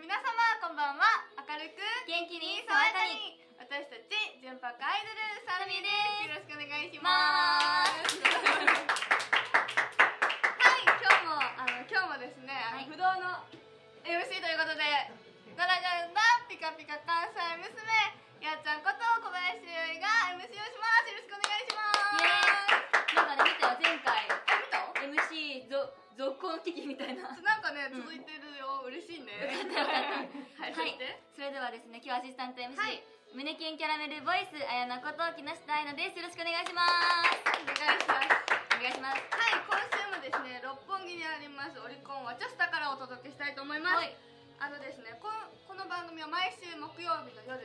皆様こんばんは。明るく元気に爽やかに、私たち純白アイドルサミです。よろしくお願いします。はい、今日もですね、不動の MC ということで、奈良が生んだピカピカ関西娘やっちゃんこと小林優衣が MC をします。よろしくお願いします。 なんかね、見たよ前回見た MC 続行危機みたいな。 なんかね、続いてるよ。嬉しいね。はい、 それではですね、今日アシスタント MC、 はい、 胸キュンキャラメルボイス綾菜こと木下愛菜です。よろしくお願いします。 お願いします。 お願いします。 はい、今週もですね、六本木にありますオリコンワチャスタからお届けしたいと思います。ですね、この番組は毎週木曜日の夜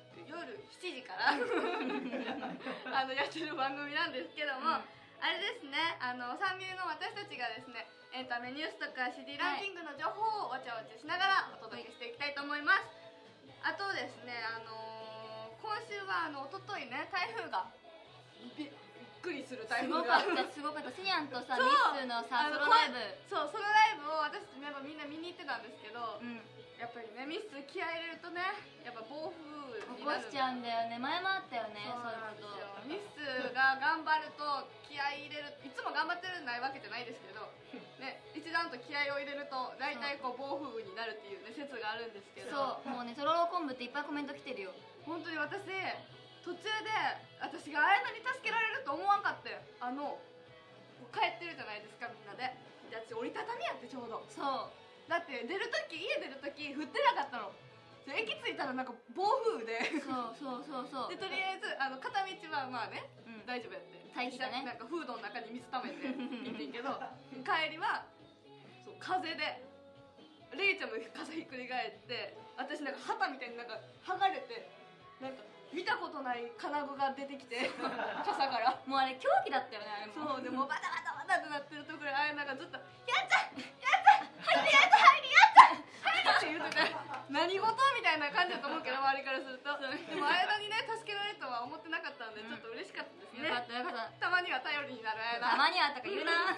7時からやってる番組なんですけども、あれですね、三流の私たちがですね、エンタメニュースとか CD ランキングの情報をわちゃわちゃしながらお届けしていきたいと思います。あとですね、今週はおとといね、台風がびっくりする台風がすごかった。セニャンとさ、ミッスのさ、ソロライブ、 そうソロライブを私たちメンバーみんな見に行ってたんですけど、やっぱりね、ミス気合い入れるとね、やっぱ暴風起こしちゃうんだよね。前もあったよね、そういうこと。 ミスが頑張ると気合い入れる、いつも頑張ってるないわけじゃないですけどね、一段と気合を入れると大体こう暴風になるっていうね説があるんですけど、 そう、もうね、とろろ昆布っていっぱいコメント来てるよ。 本当に私途中で私が綾菜に助けられると思わんかって、帰ってるじゃないですか、みんなで。じゃあ折りたたみやって、ちょうどそうだって家出る時降ってなかったの。駅着いたらなんか暴風でそうで、とりあえず片道はまあね、大丈夫やって、 大気だね、 なんかフードの中に水溜めて行ってんけど帰りはそう風でレイちゃんも傘ひっくり返って、私なんか旗みたいになんか剥がれて、なんか見たことない金具が出てきて傘からもうあれ狂気だったよね、あれも。 そうでもうバタバタバタってなってるところで綾菜がずっと「やっちゃん入ってやっちゃん入りやっちゃん入り」って言ってて、何事みたいな感じだと思うけど、周りからすると。でも綾菜にね助けられるとは思ってなかったんで、ちょっと嬉しかったですね。 よかったよかった。 たまには頼りになる綾菜。 たまにはとか言うなはい、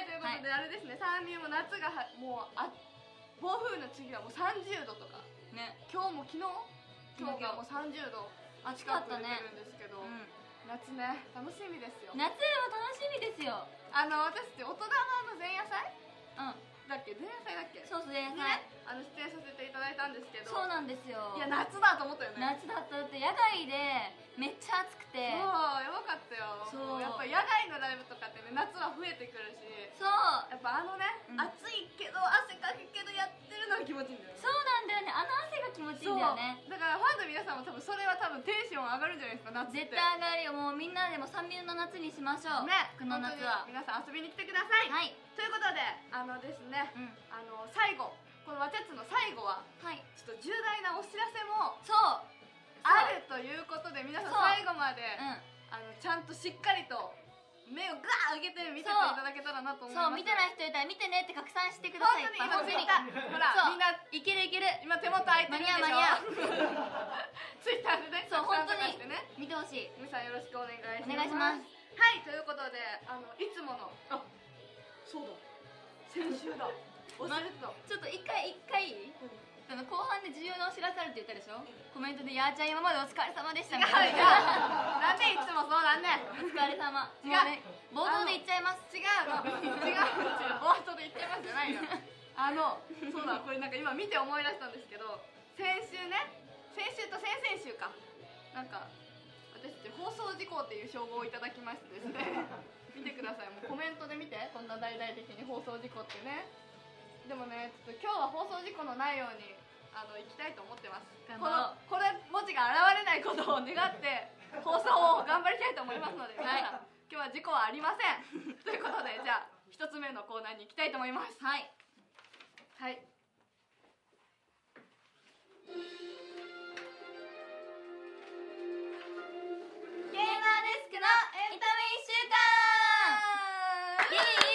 ということで、あれですね、三流も夏がもう暴風の次はもう30度とかね、 今日がもう30度暑かったね。 るんですけど、夏ね、楽しみですよ。 夏も楽しみですよ。 私って大人の前夜祭だっけ、前夜祭だっけ、 そう前夜祭出演させていただいたんですけど、 そうなんですよ。 いや夏だと思ったよね。 夏だった。だって野外でめっちゃ暑くて、 そうやばかったよ。 そうやっぱ野外のライブとかってね、夏は増えてくるし、 そうやっぱ暑いけど汗かくけどやってるのが気持ちいいんだよね。 そうなんだよね、汗が気持ちいいんだよね。 だからファンの皆さんも多分それは多分テンション上がるんじゃないですか、夏って。絶対上がるよ。もうみんなでも三流の夏にしましょうね、 この夏は。 皆さん遊びに来てください。はい、ということでですね、最後、このワチャツの最後はちょっと重大なお知らせもあるということで、皆さん最後までちゃんとしっかりと目をガーッ上げて見ていただけたらなと思います。 そう、見てない人いたら見てねって拡散してください。 本当に今ほら、みんないけるいける、 今手元空いてるでしょ。 間に合うツイッターでね、 そう本当に見てほしい。 皆さんよろしくお願いします。 お願いします。 はい、ということでいつものそうだ、先週だ、忘れてた。 ちょっと一回後半で重要なお知らせあるって言ったでしょ。コメントで「やーちゃん今までお疲れ様でした」みたいな。 なんでいつもそうなんねん。 お疲れ様。 違う、 冒頭で言っちゃいます。 違う冒頭で言っちゃいますじゃないよ。そうだ、これなんか今見て思い出したんですけど、先週と先々週かなんか私たち放送事故っていう称号をいただきましてですね見てください、もうコメントで見て、こんな大々的に放送事故ってね。でもね、ちょっと今日は放送事故のないように行きたいと思ってます。これ文字が現れないことを願って放送を頑張りたいと思いますので、皆さん今日は事故はありませんということで、じゃあ一つ目のコーナーに行きたいと思います。はい、 芸能デスクのエンタメ1週間。イエーイ。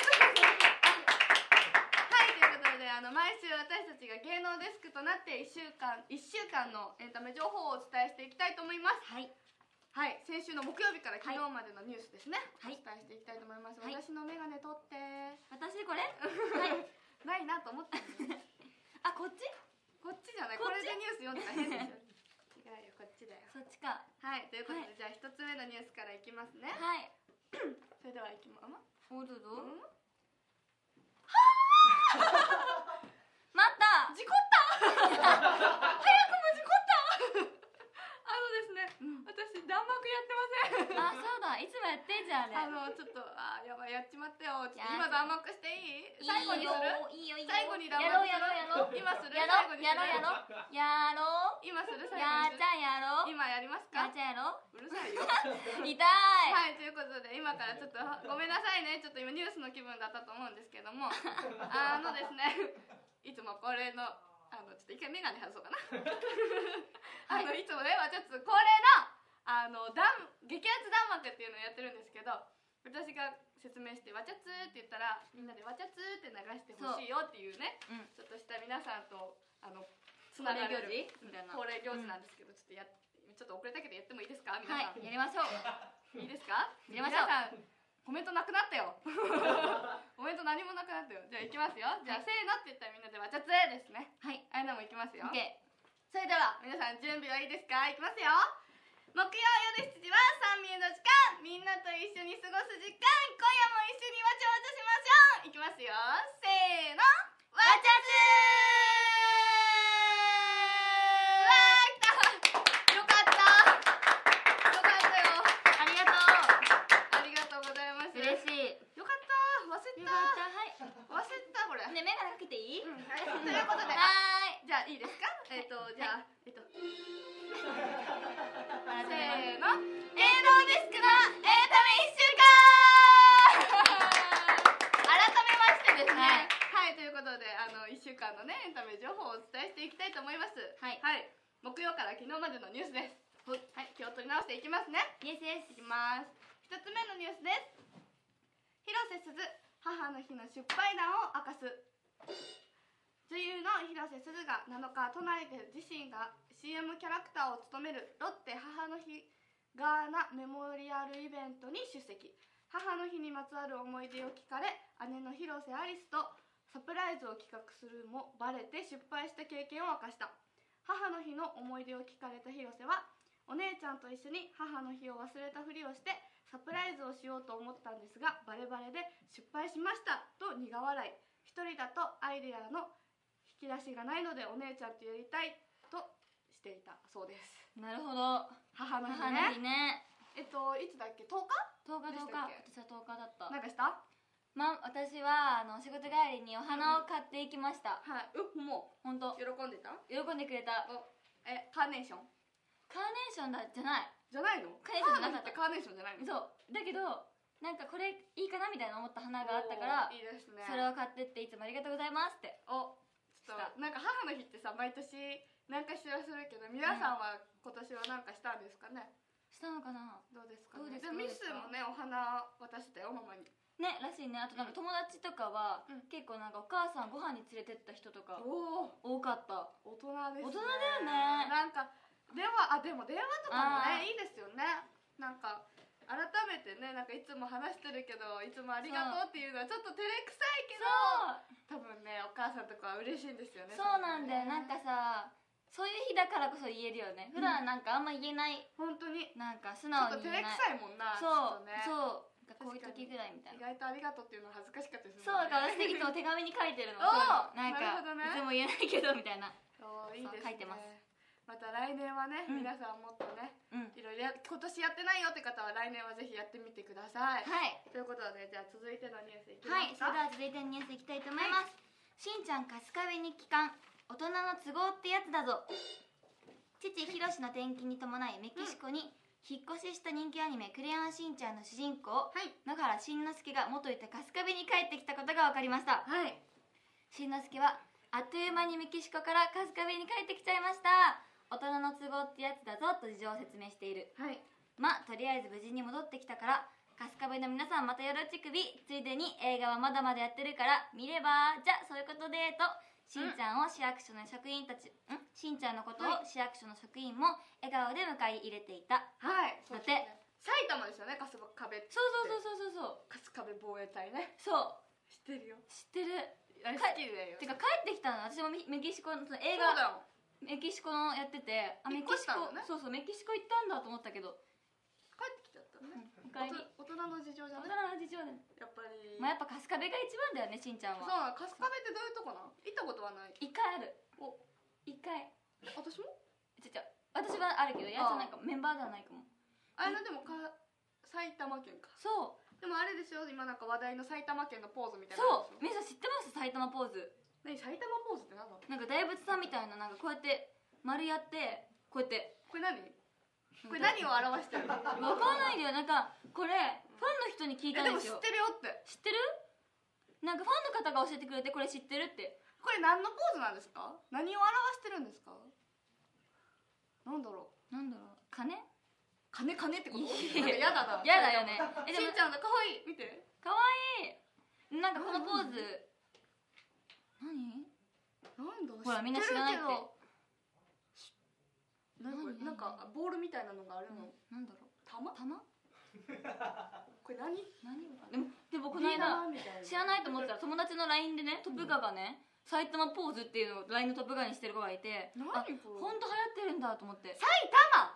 はい、ということで毎週私たちが芸能デスクとなって1週間のエンタメ情報をお伝えしていきたいと思います。はい、先週の木曜日から昨日までのニュースですね、お伝えしていきたいと思います。私のメガネ取って。 私これないなと思ってあ、こっちス読んでたら変でしょ。違うよ、こっちだよ。 そっちか。 はい、ということで、じゃあ一つ目のニュースからいきますね。 はい。 それではいきます。 お、どうぞ。 うん、 待った。 事故った早くも事故ったですね、私弾幕やってません。 あ、そうだ、いつもやってんじゃんあれ。 ちょっとやばい、やっちまったよ。ちょっと今弾幕していい？最後にする？ いいよいいよ。 最後に弾幕する？ やろう。 今する？ やろう。 今する？最や後にする？ ーちゃんやろう。 今やりますか？ やーちゃんやろう。 うるさいよ。 痛い。 はい、ということで今からちょっとごめんなさいね、ちょっと今ニュースの気分だったと思うんですけどもですね、いつもこれのちょっと一回メガネ外そうかな。いつもね、ちょっと恒例の激アツ弾幕っていうのをやってるんですけど、私が説明して「わちゃつ」って言ったらみんなで「わちゃつ」って流してほしいよっていうね、ちょっとした皆さんとつながれる恒例行事なんですけど、ちょっと遅れたけどやってもいいですか、皆さん。 はい、やりましょう。 いいですか？ やりましょう。 皆さんコメントなくなったよ。コメント何もなくなったよ。じゃあいきますよ。じゃあせーのって言ったらみんなでわちゃつですね。 はい。 あれのもいきますよ。 OK。 それでは皆さん準備はいいですか？いきますよ。木曜夜7時は3名の時間、みんなと一緒に過ごす時間、今夜も一緒にわちゃわちゃしましょう。いきますよ。せーの、わちゃつー。わー、来た。よかったよ。 ありがとう。 ありがとうございます。 嬉しい。 よかった。忘れた。 はい。 忘れたこれ。 ね、メガネかけていい？ ということで、じゃあいいですか？じゃあせーの、営農デスクのエンタメ1週間。改めましてですね、はい、ということで1週間のねエンタメ情報をお伝えしていきたいと思います。はい、木曜から昨日までのニュースです。はい、気を取り直していきますね。 イエスイエス。 いきます。1つ目のニュースです。広瀬すず、母の日の失敗談を明かす。女優の広瀬すずが7日、都内で自身が CM キャラクターを務めるロッテ母の日ガーナメモリアルイベントに出席。母の日にまつわる思い出を聞かれ、姉の広瀬アリスとサプライズを企画するもバレて失敗した経験を明かした。母の日の思い出を聞かれた広瀬は、お姉ちゃんと一緒に母の日を忘れたふりをしてサプライズをしようと思ったんですが、バレバレで失敗しましたと苦笑い。一人だとアイデアの引き出しがないのでお姉ちゃんとやりたいとしていたそうです。 なるほど。 母の日ね。 母の日ね。 いつだっけ？ 10 日？ 10日。私は10日だった。 なんかした？ 私は仕事帰りにお花を買っていきました。 はい。もう本当。 喜んでた？ 喜んでくれた。 カーネーション？ カーネーションじゃない。 じゃないの？ カーネーションじゃなかった。 カーネーションじゃないの？ そう。だけどなんかこれいいかなみたいな思った花があったから、 いいですね。 それを買ってっていつもありがとうございますって。 ちょっとなんか母の日ってさ、毎年何かしらするけど、皆さんは今年は何かしたんですかね？ したのかな？ どうですかね？でもミスもね、お花渡したよ、ママにね、らしいね。あとなんか友達とかは、結構なんかお母さんご飯に連れてった人とか多かった。 大人ですね。 大人だよね。 なんかでも電話とかもね、いいですよね。なんか改めてね、なんかいつも話してるけど、いつもありがとうっていうのはちょっと照れくさいけど、多分ね、お母さんとかは嬉しいんですよね。 そうなんだよ。なんかさ、そういう日だからこそ言えるよね。普段なんかあんま言えない。 本当になんか素直に言えない。 ちょっと照れくさいもんな。 そうこういう時ぐらいみたいな。 意外とありがとうっていうのは恥ずかしかったですね。 そうだから私いつも手紙に書いてるの。なんかいつも言えないけどみたいな。 いいですね。 書いてます。 また来年はね、皆さんもっとね、いろいろ今年やってないよって方は来年はぜひやってみてください。 はい。 ということで、じゃあ続いてのニュースいきますか。 はい、それでは続いてのニュースいきたいと思います。しんちゃん春日部に帰還、大人の都合ってやつだぞ。父ひろしの転勤に伴いメキシコに引っ越しした人気アニメ「クレヨンしんちゃん」の主人公、野原しんのすけが元いた春日部に帰ってきたことが分かりました。しんのすけはあっという間にメキシコから春日部に帰ってきちゃいました。大人の都合ってやつだぞと事情を説明している。とりあえず無事に戻ってきたから春日部の皆さんまたよろちくび、ついでに映画はまだまだやってるから見れば、じゃそういうことでとしんちゃんを市役所の職員たち、しんちゃんのことを市役所の職員も笑顔で迎え入れていた。だって埼玉ですよね、春日部って。 そう春日部防衛隊ね。 そう知ってるよ。 知ってる。 好きだよ。 てか帰ってきたの私もメキシコの映画メキシコのやってて、メキシコ、そうそう、メキシコ行ったんだと思ったけど、 帰ってきちゃったね。 大人の事情じゃない。 大人の事情で、 やっぱり。 やっぱ春日部が一番だよね、しんちゃんは。 そう、春日部ってどういうとこなん？行ったことはない。 一回ある。 お、 一回。 私も？ 私はあるけど、やつなんかメンバーではないかも。 でも埼玉県か。 そう。 でもあれですよ、今なんか話題の埼玉県のポーズみたいな。 そう、皆さん知ってます？埼玉ポーズ。 何？埼玉ポーズって何だ？ なんか大仏さんみたいな、なんかこうやって丸やって、こうやって。 これ何？これ何を表してるの？ わかんないんだよ。なんかこれファンの人に聞いたんですよ。 でも知ってるよって。 知ってる？なんかファンの方が教えてくれて、これ知ってるって。 これ何のポーズなんですか？何を表してるんですか？なんだろう。 金ってこと？なんか嫌だな。 嫌だよね。 しんちゃんだ、可愛い。見て。 可愛い。なんかこのポーズ。何？ なんだ。 ほらみんな知らないって。 なんかボールみたいなのがあるの。 なんだろう。 玉？これ何？ でもこの間知らないと思ったら友達の LINE でね、トップガがね、埼玉ポーズっていうのを LINE のトップガにしてる子がいて、 何これ？ ほんと流行ってるんだと思って。 埼玉。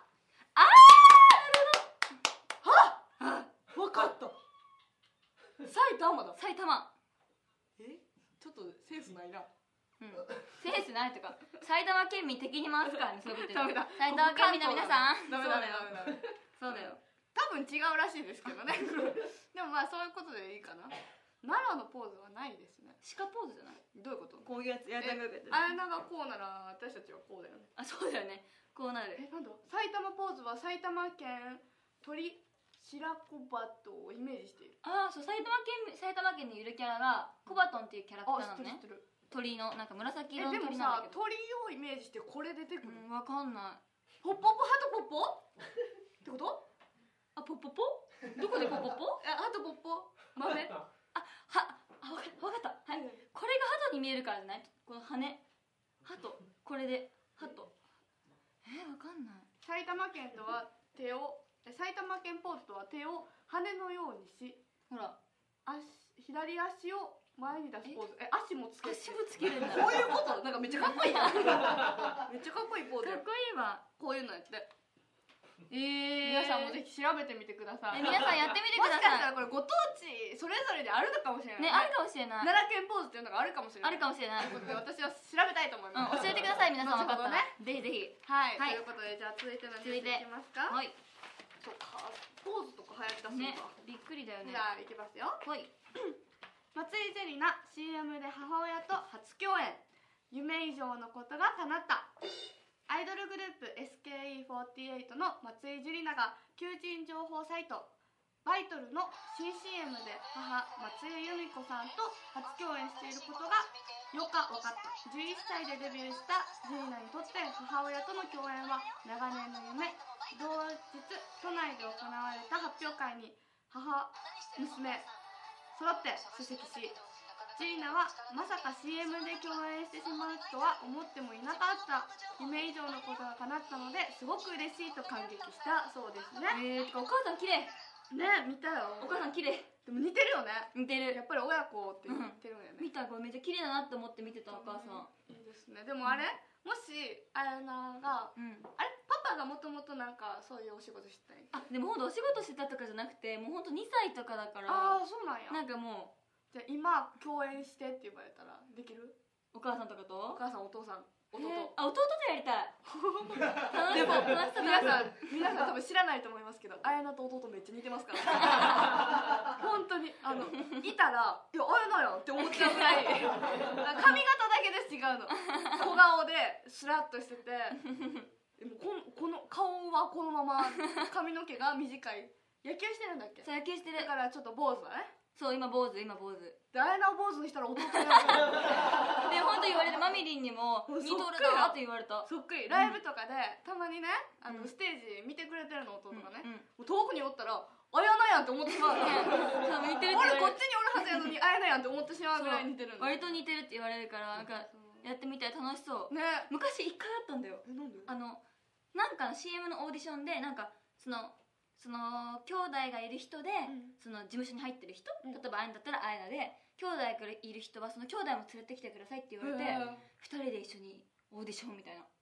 わかった。埼玉だ。 埼玉。 ちょっとセンスないな。 センスないとか、埼玉県民敵に回すからね、そういうこと。 ダメだ。 埼玉県民の皆さん。 ダメ。 そうだよ。 多分違うらしいですけどね。でもまあそういうことでいいかな。奈良のポーズはないですね。 鹿ポーズじゃない？ どういうこと？ こういうやつ。あれなんかこうなら私たちはこうだよね。 あ、そうだよね。こうなる。 なんだ？埼玉ポーズは埼玉県鳥白子バトをイメージしている。 そう、埼玉県にいるキャラがコバトンっていうキャラクターなのね。 知ってる。 鳥のなんか紫色の鳥鳥なんだけど。でもさ、鳥をイメージしてこれ出てくる。 わかんない。 ポッポポハトポッポってこと？ ポッポポ？どこでポッポポ？ ハトポッポ豆。 わかった。はい。これがハトに見えるからじゃない？この羽。ハト。これでハト。わかんない。 埼玉県とは埼玉県ポーズとは手を羽のようにし、 ほら、 左足を前に出すポーズ。足もつけるんだ。こういうこと？なんかめっちゃかっこいいな。めっちゃかっこいいポーズ。 かっこいいわ。 こういうのやって。皆さんもぜひ調べてみてください。 皆さんやってみてください。 もしかしたらこれご当地それぞれであるのかもしれない。 ね、あるかもしれない。 奈良県ポーズっていうのがあるかもしれない。 あるかもしれない。 ということで私は調べたいと思います。 教えてください、皆さん。分かったら。ぜひぜひ。 はい。ということでじゃあ続いてのニュースいきますか。 はい。 そうか、ポーズとか流行りだすのか。 びっくりだよね。 じゃあいきますよ。 はい。 松井ジェリナ CM で母親と初共演、夢以上のことが叶った。アイドルグループ SKE48 の松井ジュリナが求人情報サイトバイトルの新 CM で母松井由美子さんと初共演していることが8日分かった。11歳でデビューしたジュリナにとって母親との共演は長年の夢。同日都内で行われた発表会に母娘揃って出席し、ジェリナはまさか CM で共演してしまうとは思ってもいなかった。夢以上のことが叶ったのですごく嬉しいと感激したそうですね。 お母さん綺麗ね。見たよ。 お母さん綺麗。 でも似てるよね。 似てる。 やっぱり親子って似てるよね。 見た。これめっちゃ綺麗だなって思って見てたお母さん。 いいですね。でもあれもしあやながあれパパがもともとなんかそういうお仕事してたんや。 でもほんとお仕事してたとかじゃなくて、もうほんと2歳とかだから。 そうなんや。 なんかもうじゃあ今共演してって言われたらできる？ お母さんとかと？ お母さんお父さん弟。 弟とやりたい。 でも皆さん多分知らないと思いますけど、あやなと弟めっちゃ似てますから本当にいたら「いやあやなやん」って思っちゃうぐらい髪型だけで違うの。小顔でスラッとしててでもこの顔はこのまま髪の毛が短い。野球してるんだっけ？ そう、野球してる。 だからちょっと坊主だね。 そう、今坊主。で、 あやなを坊主にしたら弟になる。 で、ほんと言われて、マミリンにも似とるなって言われた。 そっくり。ライブとかでたまにねステージ見てくれてるの弟がね、もう遠くにおったらあやなやんって思ってしまう。 似てる。 俺こっちにおるはずやのにあやなやんって思ってしまうぐらい似てるの。 割と似てるって言われるから、なんかやってみたら楽しそうね。 昔1回あったんだよ。 なんで？ なんかの CM のオーディションで、なんかその兄弟がいる人で、その事務所に入ってる人、例えばあやなだったらあやなで、兄弟がいる人はその兄弟も連れてきてくださいって言われて、2人で一緒にオーディションみたいな。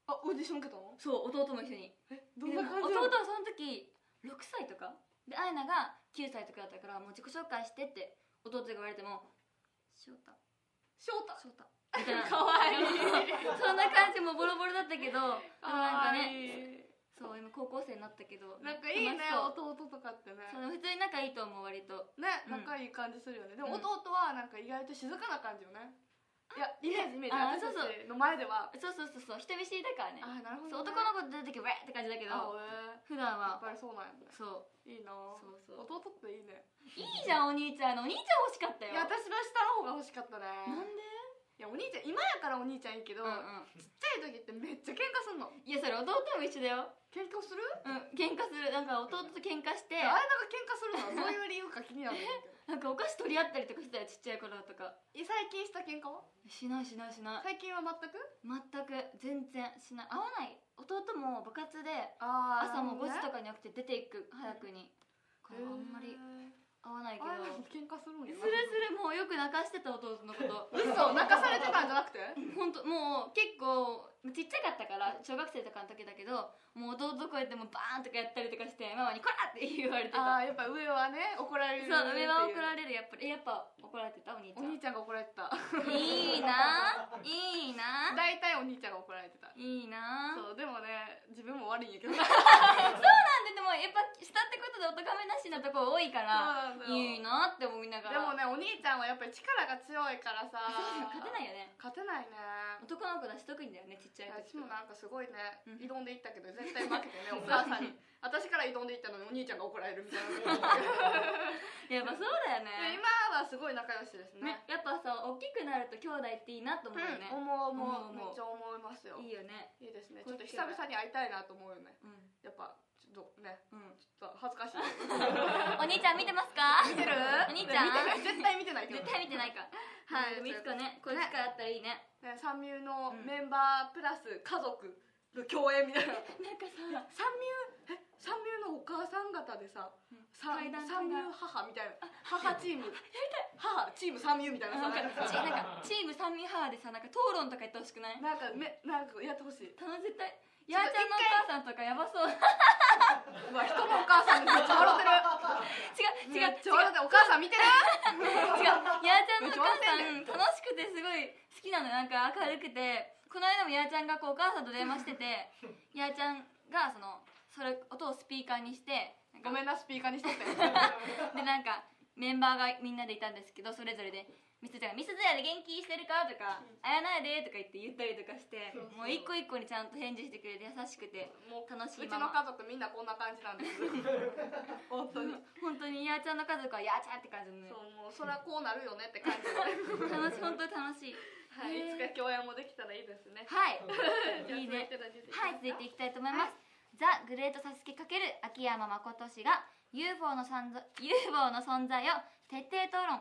あ、オーディション受けたの？ そう、弟も一緒に。 どんな感じ？ 弟はその時6歳とかで、アイナが9歳とかだったから、もう自己紹介してって弟が言われても、翔太みたいなかわいいそんな感じもボロボロだったけど、なんかね、 ね、 そう、今高校生になったけど、 なんかいいね、弟とかってね。 そう、普通に仲いいと思う、割とね、仲いい感じするよね。でも弟はなんか意外と静かな感じよね。いや、イメージ私たちの前では。 そう人見知りだからね。 あ、なるほど。 男の子と出るときウェーって感じだけど、普段はやっぱりそうなんやね。 そう、 いいな。 そう弟っていいね。 いいじゃん、お兄ちゃん。お兄ちゃん欲しかったよ。 いや、私の下の方が欲しかったね。 なんで？ いや、お兄ちゃん、今やからお兄ちゃんいいけど、ちっちゃい時ってめっちゃ喧嘩すんの。 いや、それ弟も一緒だよ。 喧嘩する？ 喧嘩する。なんか弟と喧嘩して、 あやなが喧嘩するのはどういう理由か気になるんだけど。 なんかお菓子取り合ったりとかしてたよ、ちっちゃい頃とか。 最近した喧嘩は？ しない。 最近は全く全然しない。合わない。弟も部活で朝も5時とかに起きて出ていく、早くに。あんまり合わないけど。 喧嘩するんやな。 する、もうよく泣かしてた弟のこと。 嘘、泣かされてたんじゃなくて？ 本当もう結構ちっちゃかったから小学生とかの時だけど、もう弟こうやってもうバーンとかやったりとかしてママに「こら!」って言われてた。 ああ、やっぱ上はね怒られる。 そう、上は怒られる。やっぱ怒られてた。お兄ちゃんが怒られてた。 いいな大体お兄ちゃんが怒られてた。 いいな。 そう、でもね自分も悪いんやけど。 そうなんで、でもやっぱ下ってことでお咎めなしなとこ多いからいいなって思いながら。 でもね、お兄ちゃんはやっぱり力が強いからさ、 勝てないよね。 勝てないね。 男の子だし特にだよね、ちっちゃい時。 私もなんかすごいね、挑んでいったけど絶対負けてね、お母さんに私から挑んでいったのにお兄ちゃんが怒られるみたいな。 やっぱそうだよね。 今はすごい仲良しですね。 やっぱさ、大きくなると兄弟っていいなと思うよね。 思う、めっちゃ思いますよ。 いいよね。 いいですね。ちょっと久々に会いたいなと思うよね。やっぱちょっとね、ちょっと恥ずかしい。 お兄ちゃん見てますか？ 見てる？ お兄ちゃん絶対見てないけど。 絶対見てないか。はい、いつかね、こういう機会あったらいいね。 サンミューのメンバープラス家族の共演みたいな。なんかさ、サンミューのお母さん方でさ、サンミュー母みたいな、母チームチームサンミューみたいなさ、 なんかチームサンミュー母でさ、なんか討論とか言ってほしくない？ なんかやってほしい。 絶対やーちゃんのお母さんとかやばそう。 うわ、人のお母さんめっちゃ笑ってる。違う、お母さん見てる？ 違う、やーちゃんのお母さん楽しくてすごい好きなの。なんか明るくて、この間もやーちゃんがこうお母さんと電話してて、やーちゃんがそれ音をスピーカーにして、 ごめんな、スピーカーにしとってで、なんかメンバーがみんなでいたんですけど、それぞれでみすちゃんが「みすずやで元気してるか?」とか「あやなやで」とか言ったりとかして、もう一個一個にちゃんと返事してくれて優しくて楽しいママ。 うちの家族みんなこんな感じなんです本当にやーちゃんの家族はやーちゃんって感じのね。 そう、もうそれはこうなるよねって感じで楽しい、本当に楽しい。 はい、いつか共演もできたらいいですね。 はいいいね。はい、続いていきたいと思います。ザ・グレートサスケ×秋山誠氏が UFO の存在を徹底討論。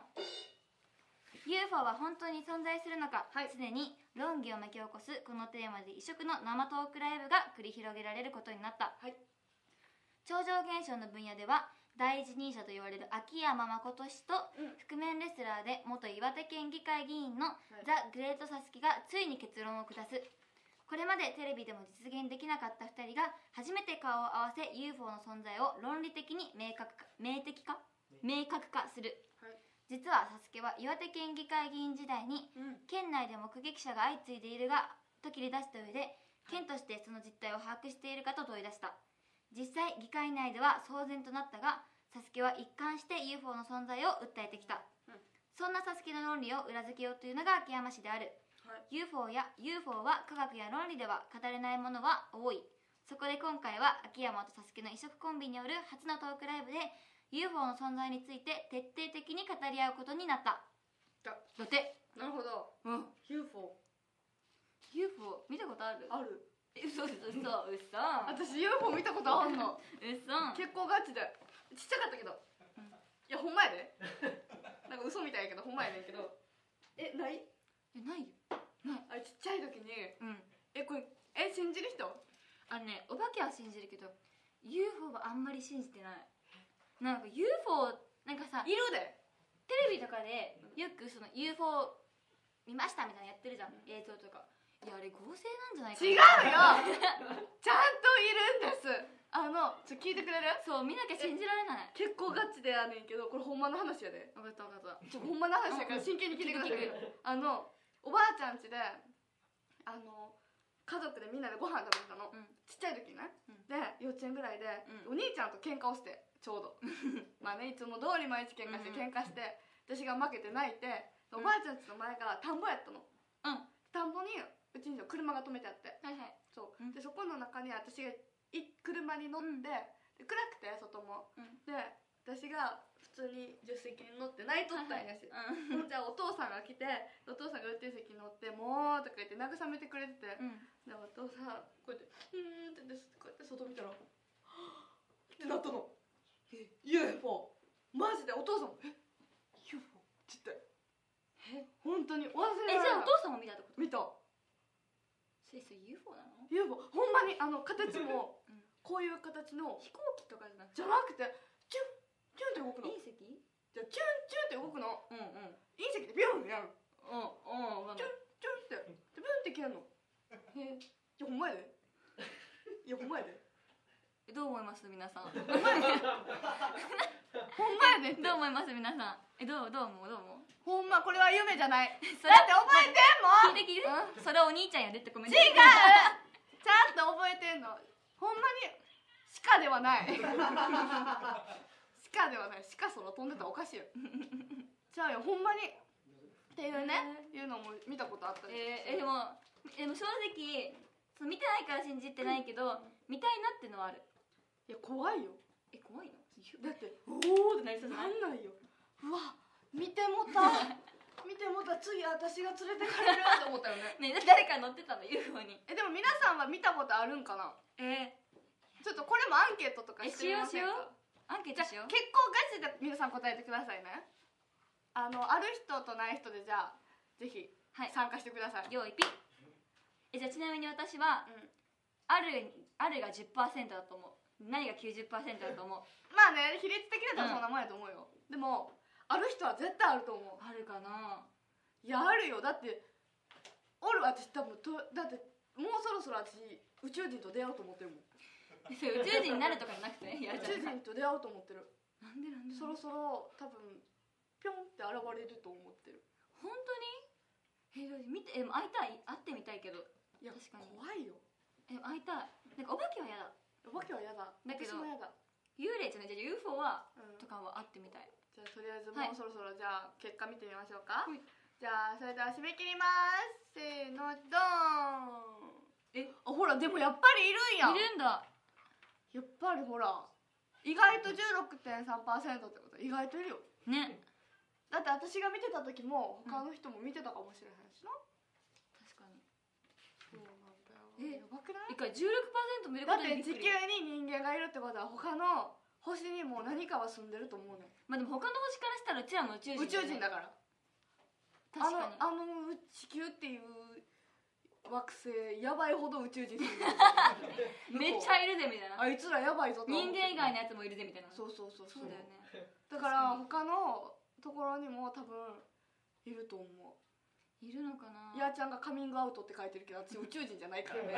UFO は本当に存在するのか、すでに論議を巻き起こすこのテーマで異色の生トークライブが繰り広げられることになった。超常現象の分野では第一人者と言われる秋山誠氏と、覆面レスラーで元岩手県議会議員のザ・グレートサスケがついに結論を下す。これまでテレビでも実現できなかった2人が初めて顔を合わせ UFO の存在を論理的に明確化する。実はサスケは岩手県議会議員時代に、県内で目撃者が相次いでいるがと切り出した上で、県としてその実態を把握しているかと問い出した。実際議会内では騒然となったが、サスケは一貫して UFO の存在を訴えてきた。そんなサスケの論理を裏付けようというのが秋山氏である。UFO は科学や論理では語れないものは多い。そこで今回は秋山とサスケの異色コンビによる初のトークライブで UFO の存在について徹底的に語り合うことになった。だって。 なるほど。UFO 見たことある？ ある。 嘘。 私 UFO 見たことあんの。結構ガチでちっちゃかったけど、いやほんまやでなんか嘘みたいやけどほんまやねんけど。ないよ。あれちっちゃい時に、これ信じる人？ お化けは信じるけど UFO はあんまり信じてない。なんか UFO なんかさ、 いるでテレビとかでよくその UFO 見ましたみたいなやってるじゃん、映像とか。 いやあれ合成なんじゃないか違うよちゃんといるんです。聞いてくれる？ そう見なきゃ信じられない。 結構ガチでやねんけど、これほんまの話やで。 分かった分かった。 ほんまの話やから真剣に聞いてください。おばあちゃん家で家族でみんなでご飯食べてたの、ちっちゃい時にね、で幼稚園ぐらいで、お兄ちゃんと喧嘩をしてちょうどまあね、いつも通り毎日喧嘩して私が負けて泣いて、おばあちゃん家の前が田んぼやったの。田んぼにうちに車が止めてあって、そうでそこの中に私が車に乗って、暗くて外も、で私が普通に助手席に乗って泣いとったんやし、ほんじゃお父さんが来て、お父さんが運転席に乗って「もう」とか言って慰めてくれてて、でお父さんこうやって「ってこうやって外見たら「はぁってなったの。UFO マジでお父さんも「UFO」って言って本当に忘れられない。 じゃあお父さんも見たってこと？ 見た。 それ UFO なの？ UFO ほんまに形もこういう形の飛行機とかじゃなくてチュンチュンって動くの。 隕石？ じゃあチュンチュンって動くの。隕石ってビュンやん。チュンチュンってビュンって消えんの。いやほんまやで。いやほんまやで。 どう思います皆さん？ ほんまやで。 どう思います皆さん？どう思う？ ほんまこれは夢じゃない。だってそれ覚えてんもん。 聞いてそれお兄ちゃんやでってコメント。 違うちゃんと覚えてんの。ほんまに鹿ではない鹿ではない。鹿その飛んでたらおかしいよちゃうよほんまにっていうね、いうのも見たことあったりでも正直見てないから信じてないけど、見たいなっていうのはある。 いや怖いよ。 怖いの？ だっておーってなりそうじゃない？なんないよ。うわ見てもた次私が連れてかれると思ったよねね、誰か乗ってたの UFO に。 でも皆さんは見たことあるんかな？ちょっとこれもアンケートとかしてみませんか？ アンケートしよう。 結構ガチで皆さん答えてくださいね。ある人とない人でじゃあぜひ参加してください。 用意ピッ。じゃあちなみに私は、あるが 10% だと思う。何が 90% だと思う。 まあね、比率的にはそんなもんやと思うよ。でもある人は絶対あると思う。 あるかな？ いやあるよ。だって私多分だってもうそろそろ私宇宙人と出会おうと思ってるもん宇宙人になるとかじゃなくてね。 宇宙人と出会おうと思ってる。 なんでそろそろ多分ピョンって現れると思ってる。 本当に？見て会いたい。会ってみたいけど。 いや確かに怖いよ。 会いたい。なんかお化けは嫌だ。 お化けは嫌だ。 だけど私も嫌だ。 幽霊じゃない。じゃあ UFO は、とかは会ってみたい。 じゃあとりあえずもうそろそろじゃあ結果見てみましょうか。じゃあそれでは締め切ります。せーのドーン。ほらでもやっぱりいるんや。 いるんだ。 やっぱりほら意外と 16.3% ってこと。意外といるよね。 だって私が見てた時も他の人も見てたかもしれないしな。 確かに。 そうなんだよ。やばくない？ 一回 16% 見ることでびっくり。 だって地球に人間がいるってことは他の星にも何かは住んでると思うねん。 まあでも他の星からしたらうちらも宇宙人だから。 確かに地球っていう惑星やばいほど宇宙人住んでるめっちゃいるぜみたいな。 あいつらやばいぞと。 人間以外のやつもいるぜみたいな。 そうだよね。だから他のところにも多分いると思う。 いるのかな。 やーちゃんがカミングアウトって書いてるけど私宇宙人じゃないからね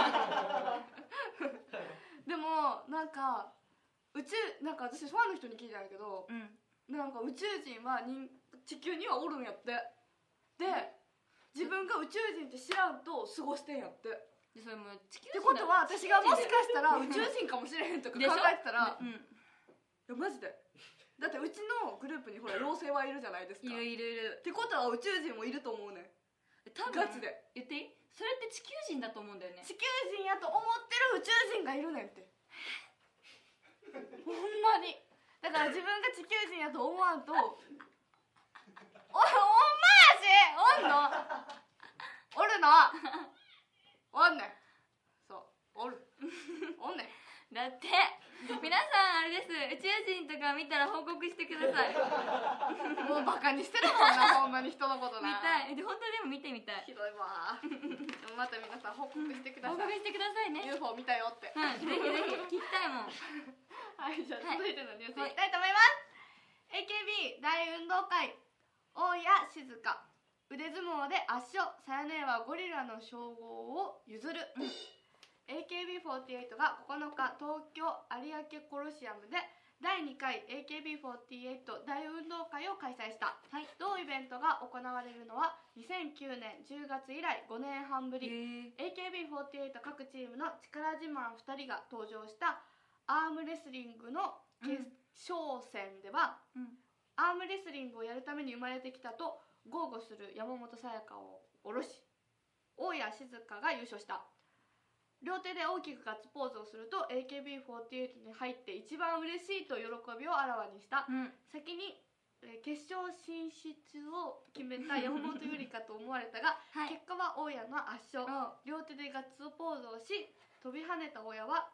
でもなんか私ファンの人に聞いたんだけど、なんか宇宙人は地球にはおるんやって。で自分が宇宙人って知らんと過ごしてんやって。 でそれも地球ってことは私がもしかしたら宇宙人かもしれへんとか考えてたらいやマジで。だってうちのグループにほら妖精はいるじゃないですか。 いるってことは宇宙人もいると思うねん。 多分ガチで言っていい？それって地球人だと思うんだよね。 地球人やと思ってる宇宙人がいるねんってほんまに。だから自分が地球人やと思わんとおんまやしおんのおるのおんねん。そうおるおんねん。 だって皆さんあれです。宇宙人とか見たら報告してくださいもうバカにしてるもんなほんまに人のことな。 見たい。本当でも見てみたい。 ひどいわでもまた皆さん報告してください。 報告してくださいね。 UFO 見たよって。 ぜひぜひ聞きたいもんはい、じゃあ続いてのニュースいきたいと思います。AKB 大運動会大谷静香腕相撲で圧勝。さやねはゴリラの称号を譲る。AKB48 が9日東京有明コロシアムで第2回 AKB48 大運動会を開催した、 はい、 同イベントが行われるのは2009年10月以来5年半ぶり。 AKB48 各チームの力自慢2人が登場したアームレスリングの決勝戦では、アームレスリングをやるために生まれてきたと豪語する山本さやかを下ろし、大谷静香が優勝した。両手で大きくガッツポーズをすると AKB48 に入って一番嬉しいと喜びをあらわにした、先に決勝進出を決めた山本ゆりかと思われたが、はい、結果は大家の圧勝。両手でガッツポーズをし飛び跳ねた大家は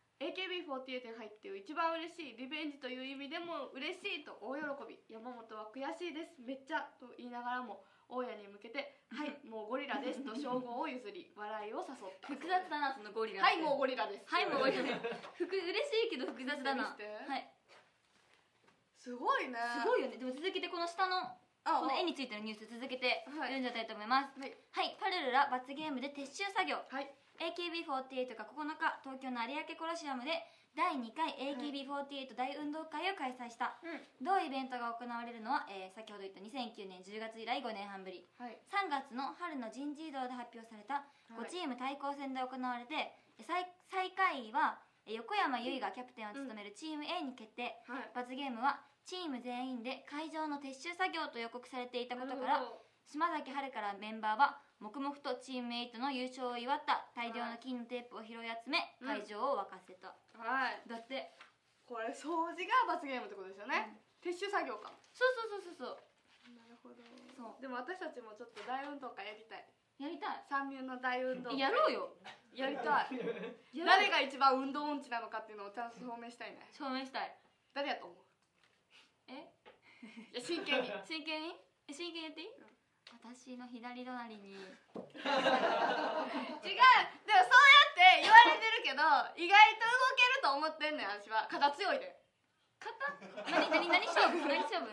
AKB48 に入って一番嬉しい、リベンジという意味でも嬉しいと大喜び。山本は悔しいですめっちゃと言いながらも大家に向けてはいもうゴリラですと称号を譲り笑いを誘った。 複雑だなそのゴリラ。 はいもうゴリラです。 はいもうゴリラです嬉しいけど複雑だな。はい、 すごいね。 すごいよね。でも続けてこの下のこの絵についてのニュース続けて読んじゃいたいと思います。はい、はい、パルルラ罰ゲームで撤収作業。はい、AKB48 が9日東京の有明コロシアムで第2回 AKB48 大運動会を開催した、同イベントが行われるのは、先ほど言った2009年10月以来5年半ぶり、3月の春の人事異動で発表された5チーム対抗戦で行われて、最下位は横山由依がキャプテンを務めるチーム A に決定、罰ゲームはチーム全員で会場の撤収作業と予告されていたことから島崎遥からメンバーは黙々とチーム8の優勝を祝った大量の金のテープを拾い集め、会場を沸かせた。はい、だってこれ掃除が罰ゲームってことですよね、撤収作業か。 そうなるほど。そうでも私たちもちょっと大運動会やりたい。 やりたい。 三流の大運動会やろうよ。 やりたい誰が一番運動音痴なのかっていうのをちゃんと証明したいね。 証明したい。 誰やと思う？いや真剣に真剣にやっていい？私の左隣に違う。でもそうやって言われてるけど意外と動けると思ってんねん。私は肩強いで。 何勝負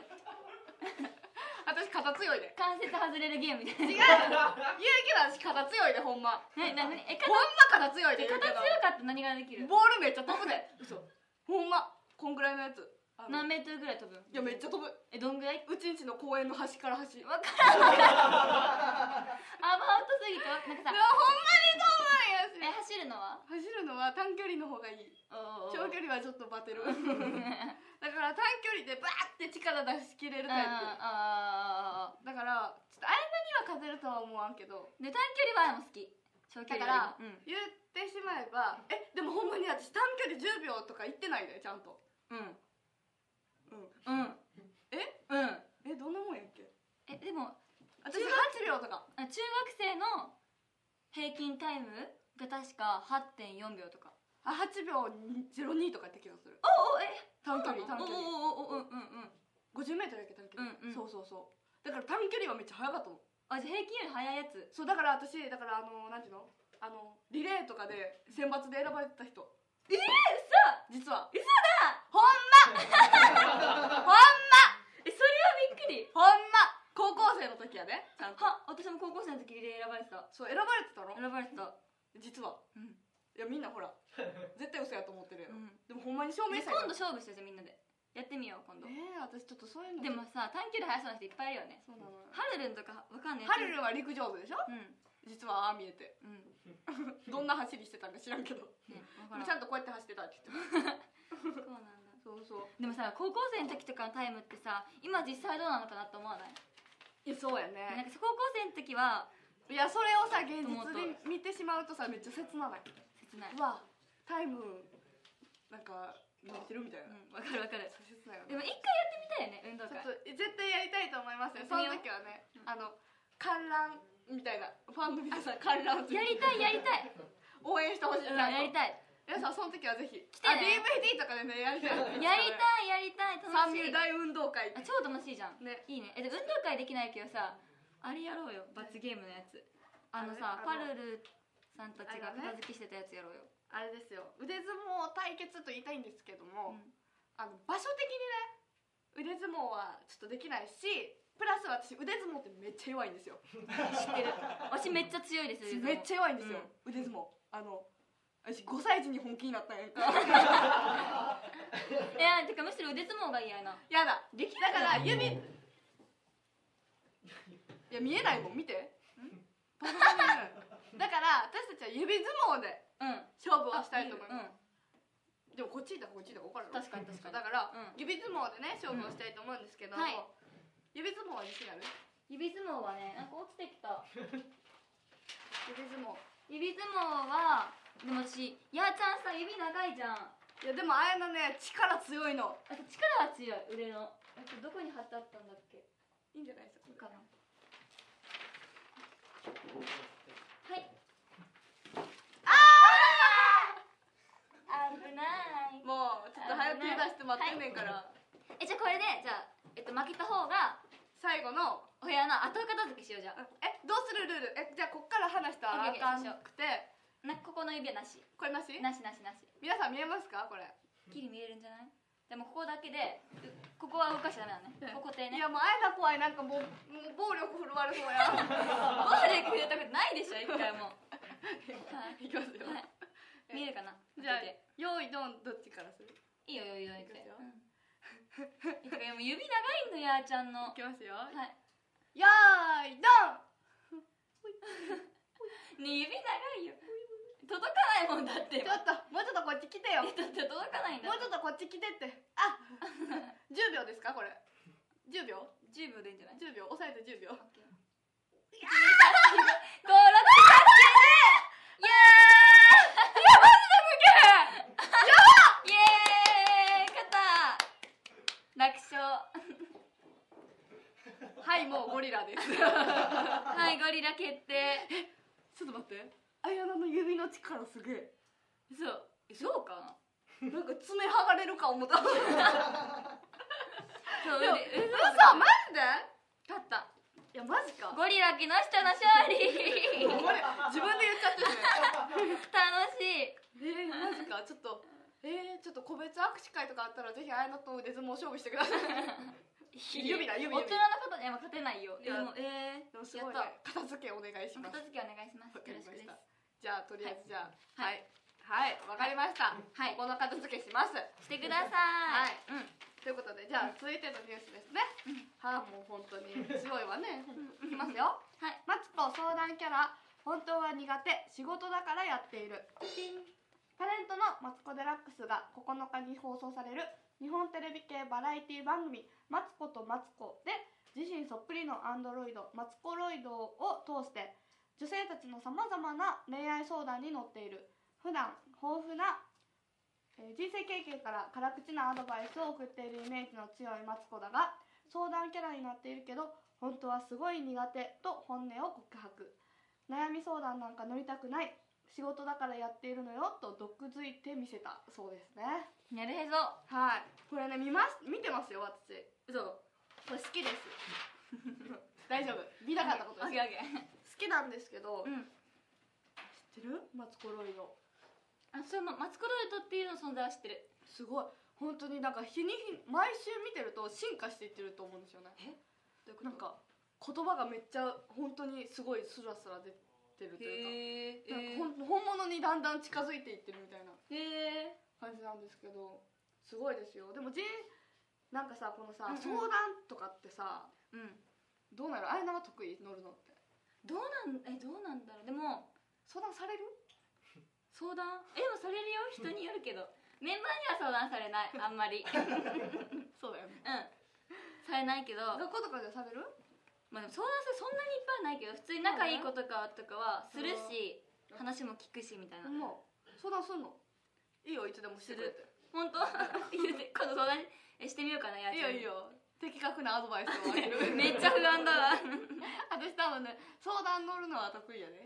私肩強いで。 関節外れるゲームみたいな。 違う言うけど私肩強いでほんま。ほんま肩強いで。 肩強かって何ができる？ ボールめっちゃ飛ぶで。嘘。ほんまこんぐらいのやつ。 何メートルぐらい飛ぶ？ いやめっちゃ飛ぶ。 どんぐらい？ うちんちの公園の端から端。 わからん。アバウトすぎてなんかさ。 ほんまに飛ぶんやし。 走るのは短距離の方がいい。長距離はちょっとバテる。だから短距離でバーって力出し切れるタイプ。だからちょっと間には勝てるとは思わんけど。 で短距離は好き。長距離だから言ってしまえばでもほんまに私短距離10秒とか言ってないでちゃんと。どんなもんやっけ？ でも私8秒とか。 中学生の平均タイムが確か 8.4 秒とか。 8秒02とかやった気がする。短距離。50メートルやっけ短距離。そうだから短距離はめっちゃ速かったの。 じゃあ平均より速いやつ。 そうだから私なんていうのリレーとかで選抜で選ばれてた人。 嘘。 実は嘘だ。 ほんまそれはびっくり。 ほんま高校生の時やでちゃんと。 私も高校生の時リレー選ばれてた。 そう選ばれてたの？ 選ばれてた実は。いやみんなほら絶対嘘やと思ってるやろ。でもほんまに証明したい。 今度勝負してじゃみんなでやってみよう今度。 私ちょっとそういうの。 でもさ短距離速そうな人いっぱいいるよね。 そうなの。 ハルルンとかわかんない。 ハルルンは陸上部でしょ。実は見えてどんな走りしてたんか知らんけどちゃんとこうやって走ってたって言ってた。 そうなんだ。でもさ高校生の時とかのタイムってさ今実際どうなのかなって思わない？ いやそうやね。 なんか高校生の時はいやそれをさ現実で見てしまうとさめっちゃ切ない。うわタイムなんか伸びてるみたいな。 わかる。 切ないよね。 でも一回やってみたいよね運動会。 絶対やりたいと思いますよ。その時はね観覧みたいなファンの皆さん観覧やりたい応援してほしい。 やりたい。 皆さんその時はぜひ来てね。DVD とかでねやりたい。 やりたい三流大運動会。 超楽しいじゃん。いいね。運動会できないけどさあれやろうよ罰ゲームのやつ。パルルさんたちが片付けしてたやつやろうよ。 あれですよ腕相撲対決と言いたいんですけども場所的にね腕相撲はちょっとできないしプラス私腕相撲ってめっちゃ弱いんですよ。 知ってる。私めっちゃ強いです。 めっちゃ弱いんですよ、腕相撲。私5歳児に本気になったんやんか。 いやてかむしろ腕相撲が嫌やな。 やだ、 できだから指いや見えないもん、見てパソコンで見えない。だから私たちは指相撲で勝負をしたいと思います。でもこっちだこっちだ分かるの。 確かに確かに。 だから指相撲でね勝負をしたいと思うんですけど、指相撲は自信ある？ 指相撲はね、なんか落ちてきた。 指相撲はでも私やーちゃんさ指長いじゃん。 いやでもあれのね力強いの。 あと力は強い腕の。どこに貼ってあったんだっけ。 いいんじゃないですか。 かな。はい。危ない。 もうちょっと早く手出して待ってんねんから。 じゃあこれでじゃあ負けた方が最後のお部屋の後片付けしよう。じゃあどうするルール？じゃあこっから話したらあかんくて、 ここの指はなし。 これなし？ なし。 皆さん見えますかこれ？ ギリ見えるんじゃない？でもここだけでここは動かしちゃダメだね。ここ固定ね。 いやもうあえな怖い。なんかもう暴力振るわれそうや。 暴力振るったことないでしょ一回も。 いきますよ。 見えるかな。 じゃあ用意ドンどっちからする？ いいよいいよいいよ。もう指長いのやーちゃんの。 いきますよ。 はい。 よーいドン。 ね指長いよ。届かないもんだって。 ちょっともうちょっとこっち来てよ。 だって届かないんだ。 もうちょっとこっち来てって。あ、10秒ですかこれ。10秒 ？10秒でいいんじゃない ？10秒押さえて10秒。 いやー5、6、8、9。イエーイ。いやマジで無限。やば。イエーイ勝った。楽勝。 はいもうゴリラです。 はいゴリラ決定。 ちょっと待って。あやなの指の力すげえ。 そうかな。 なんか爪剥がれるか思った。 そう嘘マジで？ 勝った。 いやマジか。 ゴリラ木下の勝利。 自分で言っちゃってるね。 楽しい。 マジか。ちょっと個別握手会とかあったらぜひあやなと腕相撲勝負してください。指だ。 大人の方には勝てないよ。 でもすごいね。片付けお願いします。 片付けお願いします。よろしくです。 じゃあとりあえずはいわかりました。はいこの片付けします。 してください。 はい。ということでじゃあ続いてのニュースですね。はあもう本当に強いわね。いきますよ。はい。マツコ相談キャラ本当は苦手仕事だからやっている。タレントのマツコ・デラックスが9日に放送される日本テレビ系バラエティ番組「マツコとマツコ」で自身そっくりのアンドロイドマツコロイドを通して女性たちのさまざまな恋愛相談に乗っている。普段豊富な人生経験から辛口なアドバイスを送っているイメージの強いマツコだが相談キャラになっているけど本当はすごい苦手と本音を告白。悩み相談なんか乗りたくない仕事だからやっているのよと毒づいてみせたそうですね。 なるへそ。 はい。これね見てますよ私。嘘。これ好きです。大丈夫。見たかったことです。好きなんですけど。知ってる？マツコロイド。 それもマツコロイドっていうの存在は知ってる。 すごい。本当になんか毎週見てると進化していってると思うんですよね。なんか言葉がめっちゃ本当にすごいスラスラ出てるというか、本物にだんだん近づいていってるみたいな感じなんですけど、すごいですよ。でもなんかさこのさ、相談とかってさ、どうなる？あやなが得意乗るのって。 どうなんだろう。でも相談される？ 相談でもされるよ。人によるけどメンバーには相談されないあんまり。 そうだよね。 されないけど学校とかでされる？ まあでも相談するそんなにいっぱいないけど普通に仲いい子とかはするし話も聞くしみたいな。 もう相談すんの？いいよいつでもしてくれて。 本当？言うて今度相談してみようかな。やついいよ的確なアドバイスをあげる。 めっちゃ不安だわ。 私多分ね相談乗るのは得意やね。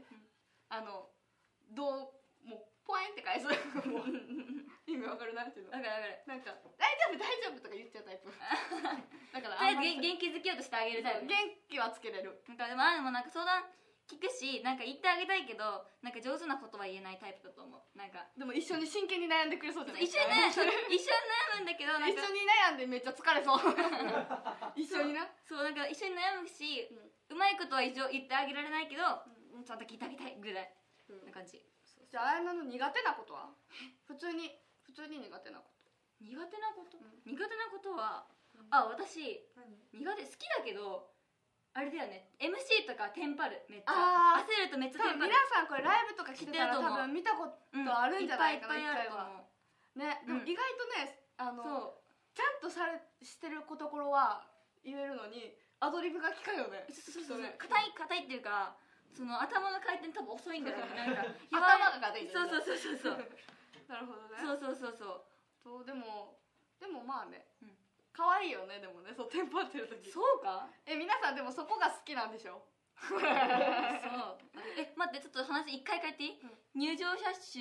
もうポエンって返す。意味わかるなっていうの。 わかる。 なんか大丈夫とか言っちゃうタイプ。だから元気づけようとしてあげるタイプ。 元気はつけれる。 でもなんか相談聞聞くし、なんか言ってあげたいけど、なんか上手なことは言えないタイプだと思う。なんかでも一緒に真剣に悩んでくれそうじゃない一緒にね、一緒に悩むんだけど、なんか一緒に悩んでめっちゃ疲れそう一緒になそう、なんか一緒に悩むし、うまいことは一応言ってあげられないけど、ちゃんと聞いてあげたいぐらいな感じ。 じゃああやなの苦手なことは普通に苦手なこと苦手なこと、苦手なことは、あ、私苦手好きだけど、あれだよね、 MC とかテンパる、めっちゃ焦るとめっちゃテンパる。 皆さんこれライブとか来てたら多分見たことあるんじゃないかな、 いっぱいあると思うね。でも意外とね、 そうちゃんとしてるところは言えるのにアドリブが効かんよね。 そう硬いっていうか、その頭の回転多分遅いんだよね。なんか頭が硬いんだそうよね。 そうなるほどね。 そうでもまあね、可愛いよね。でもね、そうテンパってる時。 そうか。 皆さんでもそこが好きなんでしょ。 そう。待って、ちょっと話一回変えていい？入場者数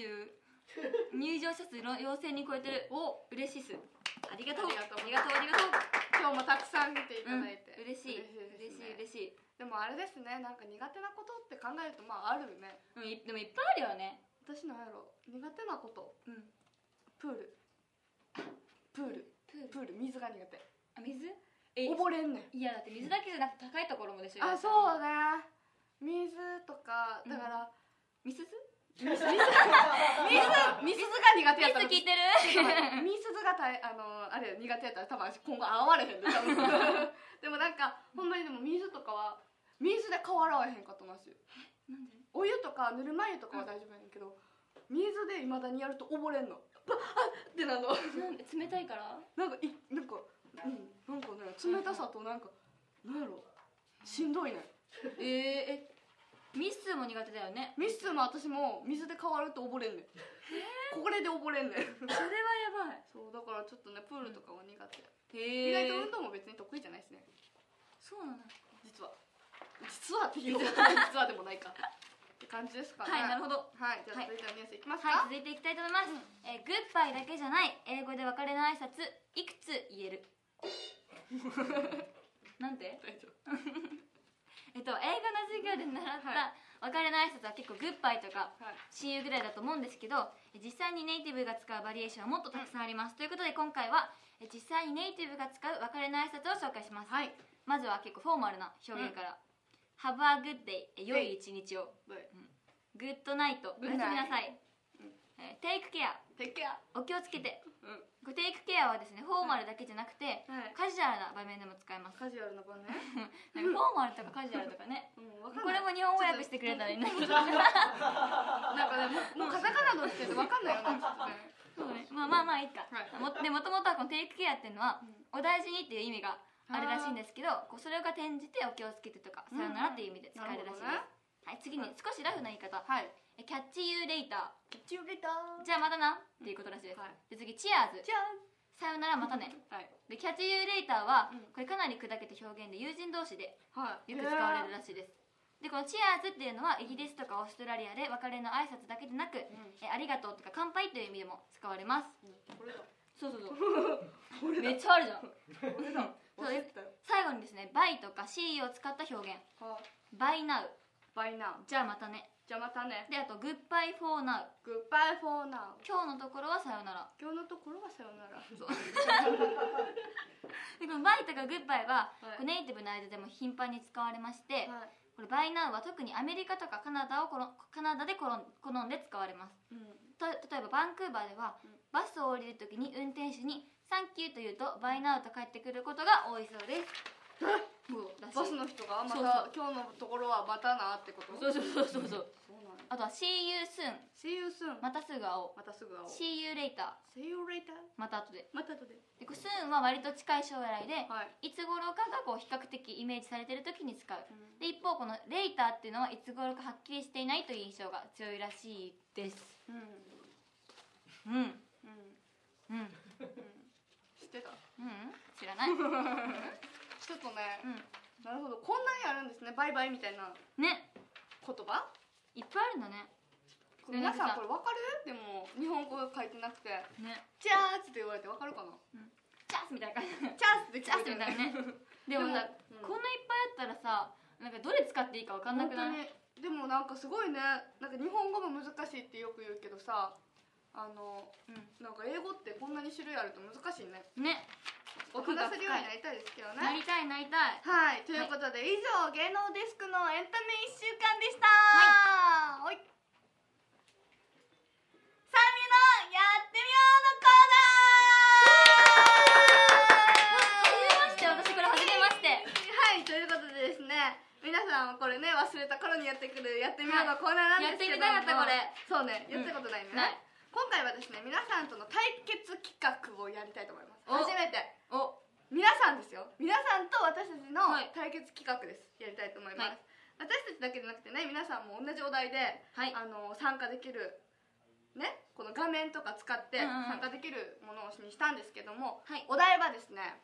要請に超えてる。お、嬉しいっす。ありがとう。 今日もたくさん見ていただいて、 嬉しい。 でもあれですね、なんか苦手なことって考えるとまああるよね。 でもいっぱいあるよね。 私なんやろ、苦手なこと、プール水が苦手。 あ、水？ 溺れんねん。 いやだって水だけじゃなくて高いところもでしょ。 あ、そうね。水とかだから、 ミスズミスズが苦手やったら、 聞いてる？ ミスズがあれ苦手やったら多分今後会われへんで多分でもなんかほんまにでも水とかは水で顔洗わへんかったなし。 なんで？ お湯とかぬるま湯とかは大丈夫やねんけど、水で未だにやると溺れんの。バッってなるの。 なんで？冷たいから？ なんかね、冷たさとなんかなんやろ、しんどいねん。 ミスも苦手だよね。 ミスも私も水で変わると溺れんねん。これで溺れんねん。 それはやばい。 そうだからちょっとね、プールとかは苦手。 意意外と運動も別に得意じゃないですね。 そうなんだ。 実はっていう実はでもないかって感じですかね。 はい、なるほど。 はい、じゃあ続いてのニュースいきますか。 はい、続いていきたいと思います。グッバイだけじゃない英語で別れの挨拶、いくつ言える？なんて？ 大丈夫。 英語の授業で習った別れの挨拶は結構グッバイとかSee youぐらいだと思うんですけど、実際にネイティブが使うバリエーションはもっとたくさんあります。ということで今回は実際にネイティブが使う別れの挨拶を紹介します。まずは結構フォーマルな表現から、Have a good day、良い一日を。Good night、おやすみなさい。Take care、お気をつけて。Take care はですね、フォーマルだけじゃなくてカジュアルな場面でも使えます。 カジュアルな場面。 なんかフォーマルとかカジュアルとかね、これも日本語訳してくれたらいいんだけど、 なんかね、もうカタカナのって分かんないよね。 そうね、まあいいか。もともとはこの Take care っていうのはお大事にっていう意味があるらしいんですけど、それが転じてお気をつけてとかさよならっていう意味で使えるらしいです。はい、次に少しラフな言い方。Catch you later、じゃあまたなっていうことらしいです。で次、Cheers、さよならまたね。で Catch you later はこれかなり砕けた表現で友人同士でよく使われるらしいです。でこの Cheers っていうのはイギリスとかオーストラリアで別れの挨拶だけでなく、ありがとうとか乾杯という意味でも使われます。そうめっちゃあるじゃん。最後にですね、Bye とか See you を使った表現。Bye now、じゃあまたね。であと Goodbye for now、 今日のところはさよなら。でこの Bye とか Goodbye はネイティブの間でも頻繁に使われまして、これ Bye now は特にアメリカとかカナダで好んで使われます。例えばバンクーバーではバスを降りるときに運転手にサンキューと言うとBye nowと返ってくることが多いそうです。 バスの人がまた今日のところはまたなってこと？ そうあとは See you soon、 またすぐ会おう。 See you later、 また後で。でsoonは割と近い将来で、いつ頃かがこう比較的イメージされてる時に使う。で一方この later っていうのはいつ頃かはっきりしていないという印象が強いらしいです。 知ってた？ 知らない。 ちょっとね、なるほど、こんなにあるんですね、バイバイみたいなね、 言葉いっぱいあるのね。 皆さんこれ分かる？でも日本語書いてなくてね、 チャーツって言われて分かるかな？ チャースみたいな感じ。 チャースって聞こえてるみたいなね。でもさ、こんないっぱいあったらさ、なんかどれ使っていいか分かんなくない？ でもなんかすごいね、なんか日本語も難しいってよく言うけどさ、なんか英語ってこんなに種類あると難しいね。 ね、 話せるようになりたいですけどね。 なりたいなりたい。 はい、ということで、以上芸能デスクのエンタメ1週間でした。はい。サミのやってみようのコーナー。 はじめまして、私これはじめまして。 はい、ということでですね、皆さんこれね、忘れた頃にやってくるやってみようのコーナーなんですけども、 やってみたかったこれ。 そうね、やったことないね。 ない。 今回はですね、皆さんとの対決企画をやりたいと思います。初めて。皆さんですよ。皆さんと私たちの対決企画です。やりたいと思います。私たちだけじゃなくてね、皆さんも同じお題で、参加できるね、この画面とか使って参加できるものにしたんですけども、お題はですね、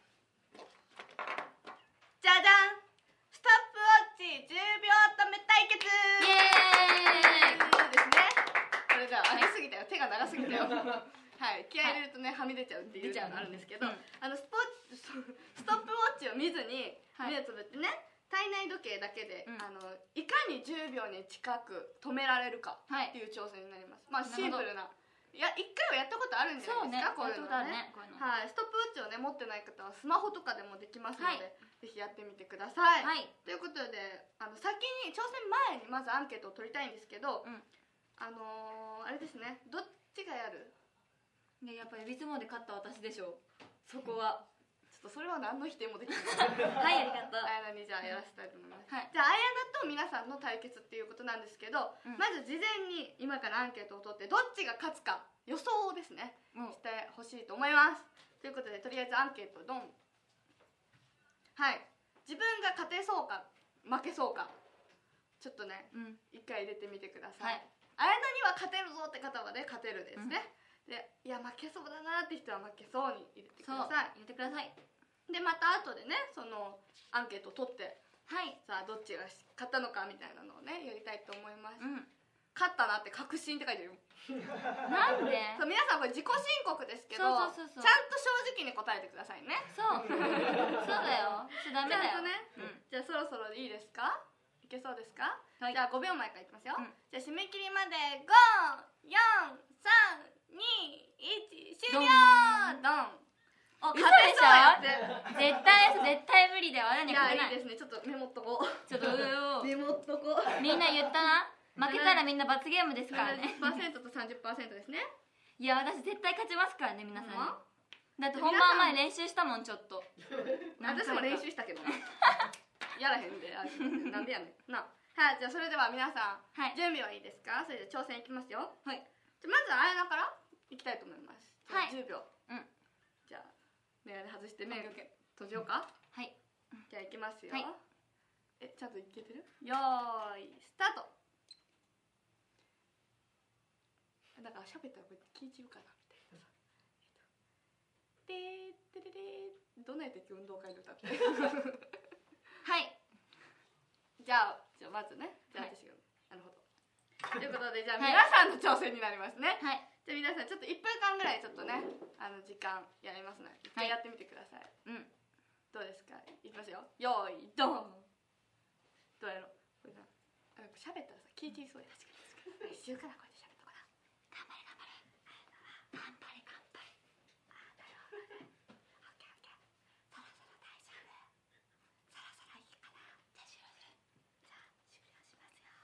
じゃじゃん、ストップウォッチ10秒止め対決。 イエーイですね。これじゃあ上げすぎたよ、手が長すぎたよ。はい、気合い入れるとね、はみ出ちゃうっていうのがあるんですけど、ストップウォッチを見ずに目をつぶってね、体内時計だけで、いかに10秒に近く止められるかっていう挑戦になります。まあシンプルな、いや1回はやったことあるんじゃないですか、こういうのね。はい、ストップウォッチをね持ってない方はスマホとかでもできますので、ぜひやってみてください。ということで、先に挑戦前にまずアンケートを取りたいんですけど、あれですね、どっちがやる？ ね、やっぱりいつもで勝った私でしょう、そこは。 ちょっとそれは何の否定もできない。 はい、ありがとう。 あやなにじゃあやらせたいと思います。じゃああやなと皆さんの対決っていうことなんですけど、まず事前に今からアンケートを取ってどっちが勝つか予想をですね、してほしいと思います。ということで、とりあえずアンケートドン。はい、自分が勝てそうか負けそうか、ちょっとね、一回入れてみてください。あやなには勝てるぞって方はね、勝てるですね。で、いや負けそうだなって人は負けそうに入れてください。 入れてください。 で、また後でね、そのアンケートを取って、さあどっちが勝ったのかみたいなのをね、やりたいと思います。勝ったなって確信って書いてるよ。 なんで？ そう、皆さんこれ自己申告ですけど、ちゃんと正直に答えてくださいね。 そうそうだよ。ダメだよ。 じゃあそろそろいいですか？いけそうですか？じゃあ5秒前からいきますよ。じゃあ締め切りまで5、4、3、2、1、終了。ドン。 勝てそうでしょ？絶対無理だよ。 いや、いいですね。ちょっとメモっとこう。メモっとこう。 みんな言ったな。負けたらみんな罰ゲームですからね。 10% と 30% ですね。 いや、私絶対勝ちますからね、皆さんに。だって本番前練習したもん、ちょっと。 私も練習したけどやらへんで、なんでやねんな。はい、じゃあそれでは皆さん、準備はいいですか？それで挑戦いきますよ。はい。じゃあまずあやなからいきたいと思います。はい。10秒。じゃあメガネ外して目閉じようか。はい。じゃあいきますよ。ちゃんといけてる？よーいスタート。だから喋ったらこれ聞いちゃうかなみたいなさ。でーでででー、どんなやったっけ、運動会で歌って。はい。じゃあまずね、じゃあ私が、なるほど。ということで、じゃあ皆さんの挑戦になりますね。はい。じゃあ皆さんちょっと1分間ぐらいちょっとね、時間やりますので、一回やってみてください。どうですか？いきますよ。よーいドン。どうやろう？これな、喋ったらさ聞いていそうや。一週からこれで喋ったかな。頑張れ頑張れ。頑張れ頑張れ。だよ。オッケーオッケー。そろそろ大丈夫。そろそろいいかな。じゃあ終了する。じゃあ終了しますよ。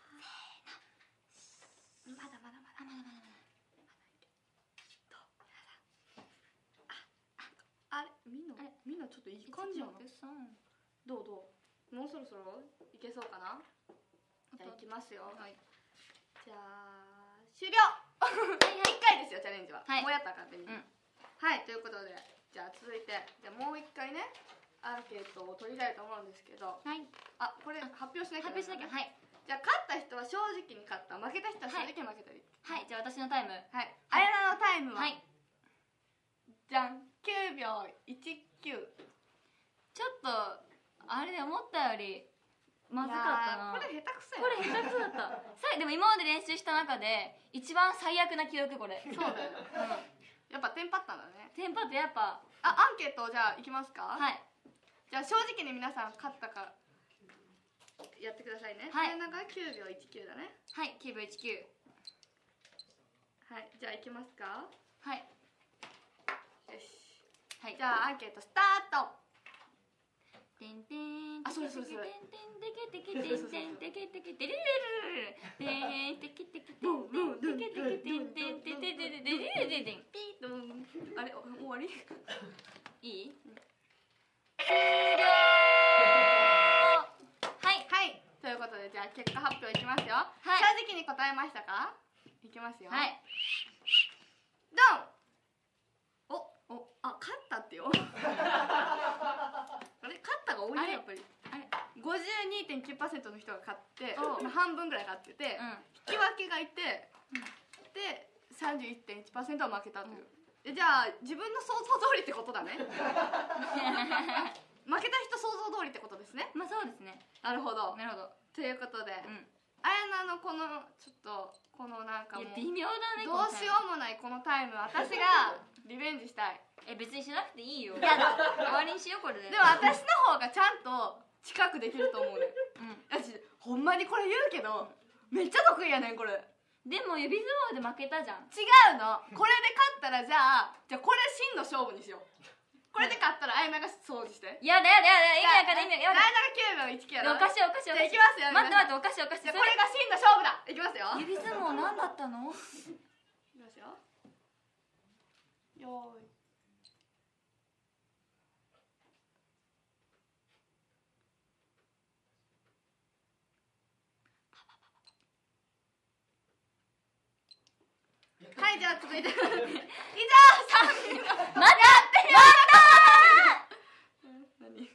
せーの。まだまだまだまだまだまだ。どう？皆さん。あれみんなちょっといい感じやな。どう？もうそろそろいけそうかな。じゃあいきますよ。はい。じゃあ終了。1回ですよ、チャレンジは。もうやったら勝手に。はい、ということで、じゃあ続いて、じゃあもう1回ね、アンケートを取りたいと思うんですけど。はい。あ、これ発表しなきゃ。発表しなきゃ。はい。じゃあ勝った人は正直に勝った、負けた人は正直に負けたり。はい、じゃあ私のタイム。はい。あやなのタイムは。はい。じゃん、9秒19。ちょっとあれで思ったよりまずかったな。これ下手くそや。これ下手くそだったでも今まで練習した中で一番最悪な記録これ。そうだよ。やっぱテンパったんだね。テンパってやっぱ。アンケートじゃあいきますか。はい。じゃあ正直に皆さん勝ったかやってくださいね。 はい真ん中が9秒19だね。 はい、9秒19。 はい、じゃあいきますか。 はい。 よし。 はい。 じゃあアンケートスタート。 てんてん。 あ、それそれそれ。 てんてんてけてけてんてんてけてけてれれれれ。てんてけてけてんてんてけてけてんてんてんてんてんてんてんてんてん。 ピードン。あれ、終わり？ いい？終了。はいはい。ということで、じゃあ結果発表いきますよ。 はい。 正直に答えましたか？いきますよ。 はい。 ドン。あ、勝ったってよ。あれ、勝ったが多いね、やっぱり。 あれ、 52.9% の人が勝って、 おう半分ぐらい勝ってて、 うん。 引き分けがいて、で 31.1% は負けたという。じゃあ自分の想像通りってことだね。負けた人想像通りってことですね。 まあそうですね。 なるほど。 なるほど。 ということで、 うん。 あやなのこのちょっとこのなんかもう微妙だね。 どうしようもないこのタイム、私がリベンジしたい。 別にしなくていいよ。 やだ。 終わりにしようこれで。 でも私の方がちゃんと近くできると思うね。 うん。 私ほんまにこれ言うけどめっちゃ得意やねんこれ。 でも指相撲で負けたじゃん。 違うの。これで勝ったらじゃあこれ真の勝負にしよう。これで勝ったらあやなが掃除して。 やだやだやだ、意味わかんない意味わかんない。 あやなが9秒19やろ。 おかしいおかしいおかしい。 じゃあいきますよ。 待って待って、おかしいおかしい。 じゃあこれが真の勝負だ。いきますよ。 指相撲何だったの？ いきますよ。よーい。はい、じゃあ続いて以上3人の待ってやった何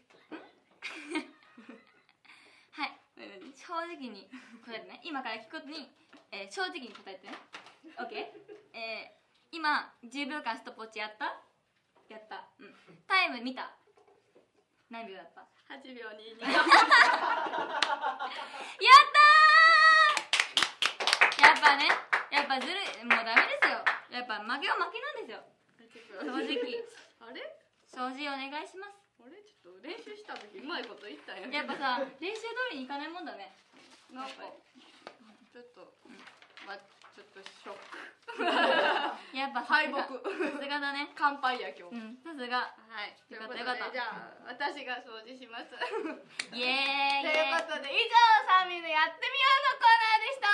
はい、正直に答えてね。今から聞くことに、正直に答えてね。 OK？ 今10秒間ストップウォッチやった？やった。うん。タイム見た？何秒だった？ 8秒22。 やったー。やっぱね、やっぱずるい、もうダメですよ。やっぱ負けは負けなんですよ。正直。 あれ？ 掃除お願いします。 あれ、ちょっと練習した時うまいこと言ったんや。 やっぱさ、練習通りにいかないもんだね。 なんかちょっと、まあちょっとショック。 やっぱ敗北。 さすがだね。 乾杯や今日。 さすが。 はい。 よかったよかった。 じゃあ私が掃除します。 イエーイ。 ということで以上サミのやってみようのコーナーでした。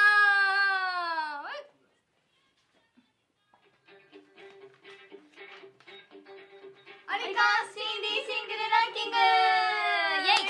オリコン CD シングルランキング。イエイ。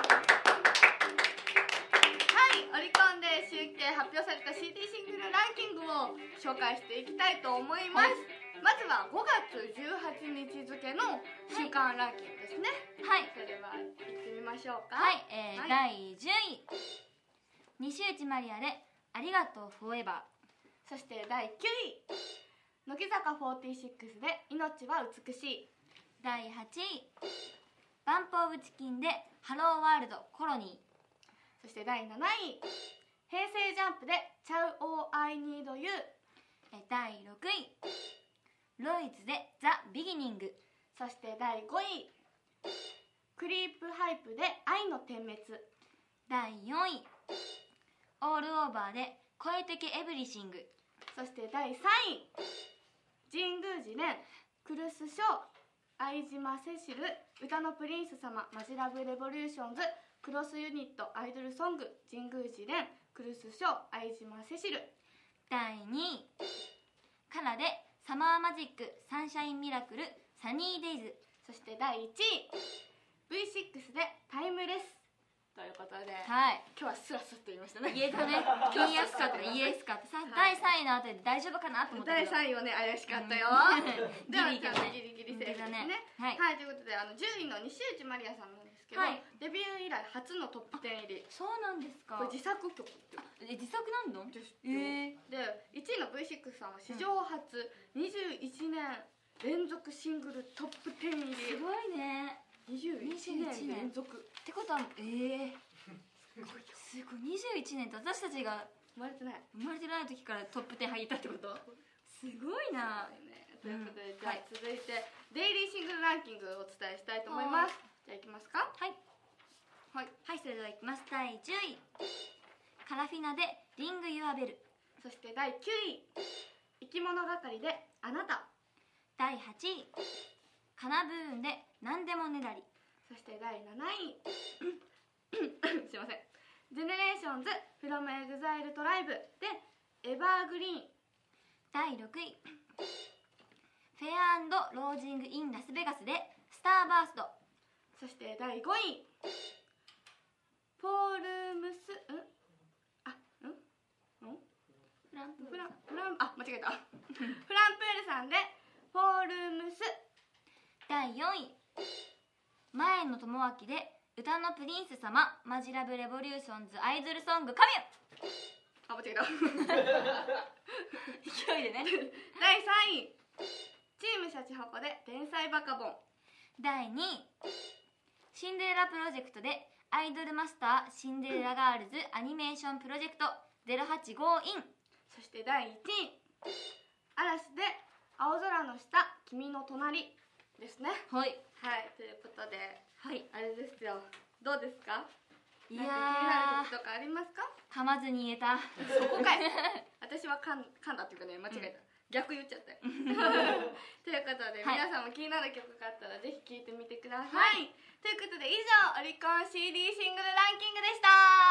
はい、オリコンで集計発表された CD シングルランキングを紹介していきたいと思います。まずは5月18日付の週間ランキングですね。 はい。 それでは行ってみましょうか。 はい、第10位西内まりやでありがとうフォーエバー。 そして第9位乃木坂46で命は美しい。 第8位バンプオブチキンでハローワールドコロニー。 そして第7位平成ジャンプでチャウオーアイニードユー。 第6位ロイズでザ・ビギニング。 そして第5位クリープハイプで愛の点滅。 第4位オールオーバーで声的エブリシング。 そして第3位神宮寺蓮クルスショー相島セシル歌のプリンス様マジラブレボリューションズクロスユニットアイドルソング神宮寺蓮クルスショー相島セシル。 第2位カラでサマーマジックサンシャインミラクルサニーデイズ。 そして第1位 V6 でタイムレスということで、 はい、 今日はスラスラと言いましたね。 言えたね。言いやすかったね。言いやすかった。第3位の後で大丈夫かなと思ったけど第3位はね怪しかったよ。ではギリギリセーフですね。はい、ということで10位の西内まりやさんなんですけど、デビュー以来初のトップ10入り。 そうなんですか。 これ自作曲って。 自作なんの？ で1位の V6 さんは史上初21年連続シングルトップ10入り。 すごいね。 21年連続ってことはすごい。21年って私たちが生まれてない時からトップ10入ったってこと？すごいな。 ということで、じゃあ続いてデイリーシングルランキングをお伝えしたいと思います。じゃあいきますか。 はい。 はい、 はい、それではいきます。第10位カラフィナでリングユアベル。 そして第9位生き物係であなた。 第8位カナブーンでなんでもねだり。 そして第7位すいません、ジェネレーションズフロムエグザイルトライブでエバーグリーン。 第6位フェア&ロージングインラスベガスでスターバースト。 そして第5位ポールムスフランプールさん間違えたフランプールさんでポールムス。 第4位前野智明で歌のプリンス様マジラブレボリューションズアイドルソングカミ間違えたュ勢いでね第3位チームシャチホコで天才バカボン。 第2位シンデレラプロジェクトでアイドルマスターシンデレラガールズアニメーションプロジェクト085イン。 そして第1位嵐で青空の下君の隣ですね。 はいはい、ということで、 はい、 あれですよ、どうですか？ いやー、 なんか気になることとかありますか？ 噛まずに言えた。 そこかい私は噛んだっていうかね、間違えた、逆言っちゃったよということで、皆さんも気になる曲があったらぜひ聴いてみてください、ということで以上オリコン CD シングルランキングでした。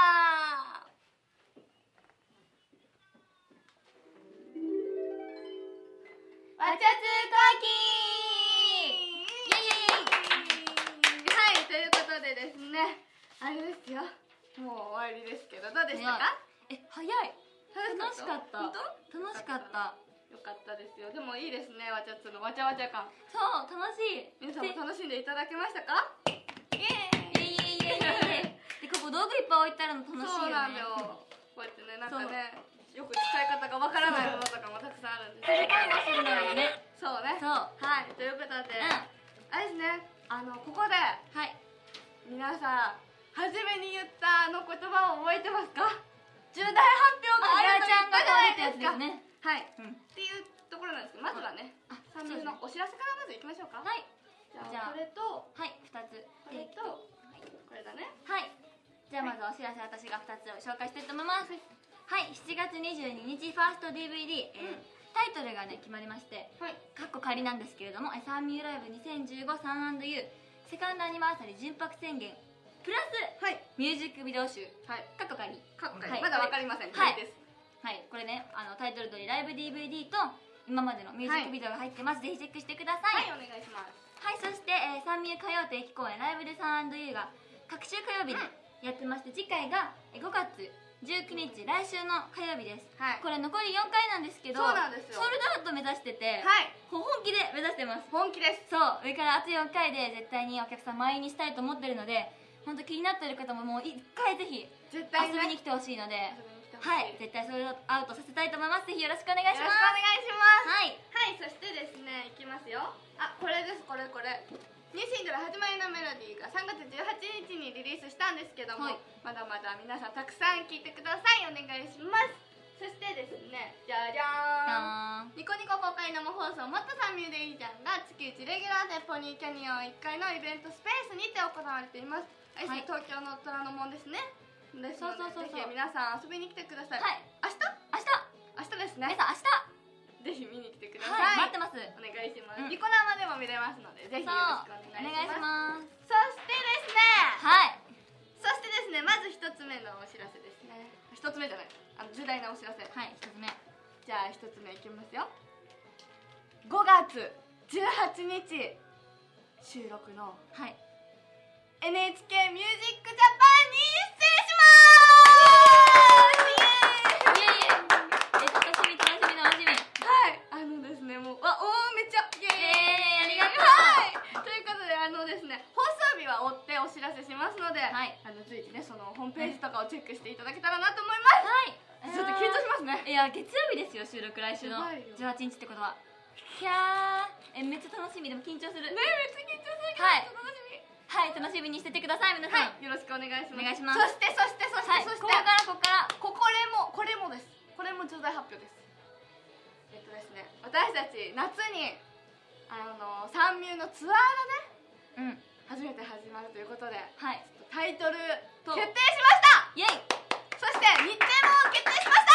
わちゃつコキーイエイエイはい、ということでですね、あれですよ、もう終わりですけど、どうでしたか？ 早い。楽しかった。 本当？ 楽しかった。 よかったですよ。でもいいですね、わちゃつのわちゃわちゃ感。 そう、楽しい。 皆さんも楽しんでいただけましたか？イエーイで、ここ道具いっぱい置いてあるの楽しいよね。 そうなんだよ。こうやってね、なんかね、よく使い方がわからないものとかもたくさんあるんですよ。 するのよね。 そうね。 そう。 はい、ということで、あれですね、ここで、 はい。 皆さん、初めに言ったあの言葉を覚えてますか？重大発表があると言ったじゃないですか。 ね。 はい。っていうところなんですけど、まずはね、3名のお知らせからまずいきましょうか。 はい。 じゃあこれと、 はい、2つ。 これと、これだね。 はい。じゃあまずお知らせ、私が2つを紹介したいと思います。はい、7月22日ファースト DVD、タイトルがね決まりまして、かっこ仮なんですけれども、サンミューライブ2015サン&ユーセカンドアニバーサリー純白宣言プラス、ミュージックビデオ集、かっこ仮、 まだわかりません。 はい、これね、タイトル通りライブ DVD と今までのミュージックビデオが入ってます。ぜひチェックしてください。 はい、お願いします。 はい、そして、サンミュー歌謡定期公演ライブでサン&ユーが各週火曜日にやってまして、次回が5月19日、来週の火曜日です。これ残り4回なんですけど、 そうなんですよ、 ソールドアウト目指してて、本気で目指してます。 本気です。 そう、上からあと4回で絶対にお客さん満員にしたいと思ってるので、本当気になってる方ももう1回ぜひ遊びに来てほしいので、はい、絶対ソールドアウトさせたいと思います。ぜひよろしくお願いします。よろしくお願いします。はい、 そしてですね、いきますよ。これです、これニューシングル「始まりのメロディー」が3月18日にリリースしたんですけども、まだまだ皆さんたくさん聴いてください。お願いします。そしてですね、じゃじゃーん、ニコニコ公開生放送もっとサンミューでいいじゃんが月1レギュラーでポニーキャニオン1階のイベントスペースにて行われています。東京の虎ノ門ですね。ですので、ぜひ皆さん遊びに来てください。明日ですね。 皆さんぜひ見に来てください。 待ってます。 お願いします。ニコ生でも見れますので、ぜひよろしくお願いします。そしてですね、まず1つ目のお知らせですね。1つ目じゃない、重大なお知らせ。 1つ目。 じゃあ1つ目いきますよ。5月18日収録の NHK ミュージックジャパンに出演します。イエーイ。 楽しみですね、もうめっちゃイエーイ、 ありがとう。 ということでですね、放送日は追ってお知らせしますので、随時ね、そのホームページとかをチェックしていただけたらなと思います。ちょっと緊張しますね。 いや、月曜日ですよ、収録。来週の18日ってことは。いやー、めっちゃ楽しみ。でも緊張するね。めっちゃ緊張するけど、楽しみ。はい、楽しみにしててください、皆さん。 よろしくお願いします。 お願いします。 そしてこれもです。これも重大発表です。ですね、私たち夏にサンミューのツアーがね、初めて始まるということで、ちょっとタイトルと決定しました。 イエイ。 そして日程も決定しました。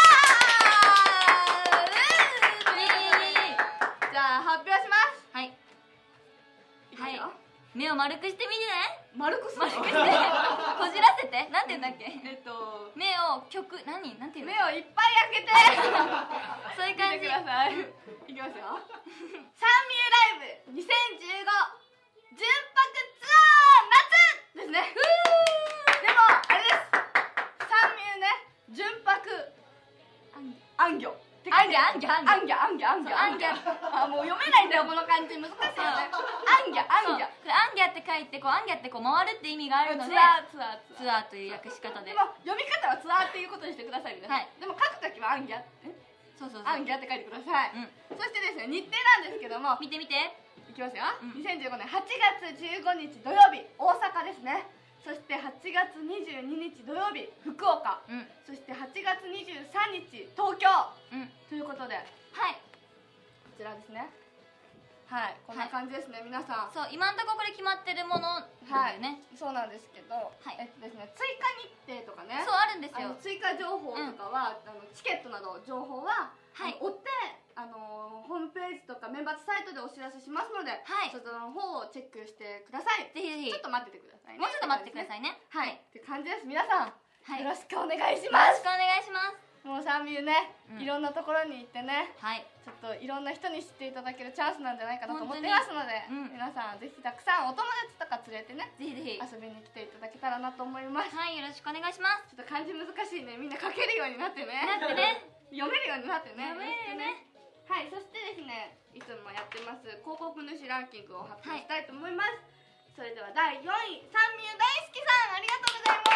じゃあ発表します。 はいいきますよ。 目を丸くしてみてね。 丸くするの？ 丸くしてこじらせて。なんて言うんだっけ。目をなんていうの。 目をいっぱい開けてそういう感じ。 見てください。いきますよ。サンミューライブ2015純白ツアー夏ですね。でもあれです。サンミューね、純白アンギョアンギャあ、もう読めないんだよこの漢字、難しいよね。アンギャアンギャって書いてアンギャって回るって意味があるので、 ツアーという訳し方で。 でも読み方はツアーっていうことにしてくださいね。 はい。 でも書くときはアンギャアンギャって書いてください。そしてですね、日程なんですけども、 見ていきますよ。2015年8月15日土曜日大阪ですね。そして8月22日土曜日福岡、そして8月23日東京、ということで、はい、こちらですね。はい、こんな感じですね、皆さん。 そう、今のところこれ決まってるものだよね。 そうなんですけど、ですね、追加日程とかね、 そうあるんですよ。 追加情報とかは、チケットなど情報は追ってホームページとかメンバーズサイトでお知らせしますので、そちらの方をチェックしてください。 ぜひぜひ。 ちょっと待っててくださいね。 もうちょっと待ってくださいね。 はい、って感じです。皆さんよろしくお願いします。 よろしくお願いします。 もうサンミューね、いろんなところに行ってね、ちょっといろんな人に知っていただけるチャンスなんじゃないかなと思ってますので、皆さんぜひたくさんお友達とか連れてね、ぜひぜひ遊びに来ていただけたらなと思います。 はい、よろしくお願いします。 ちょっと漢字難しいね、みんな書けるようになってね。読めるようになってね。 読めるね。 はい、そしてですね、いつもやってます広告主ランキングを発表したいと思います。それでは第4位、サンミュー大好きさん、ありがとうございます。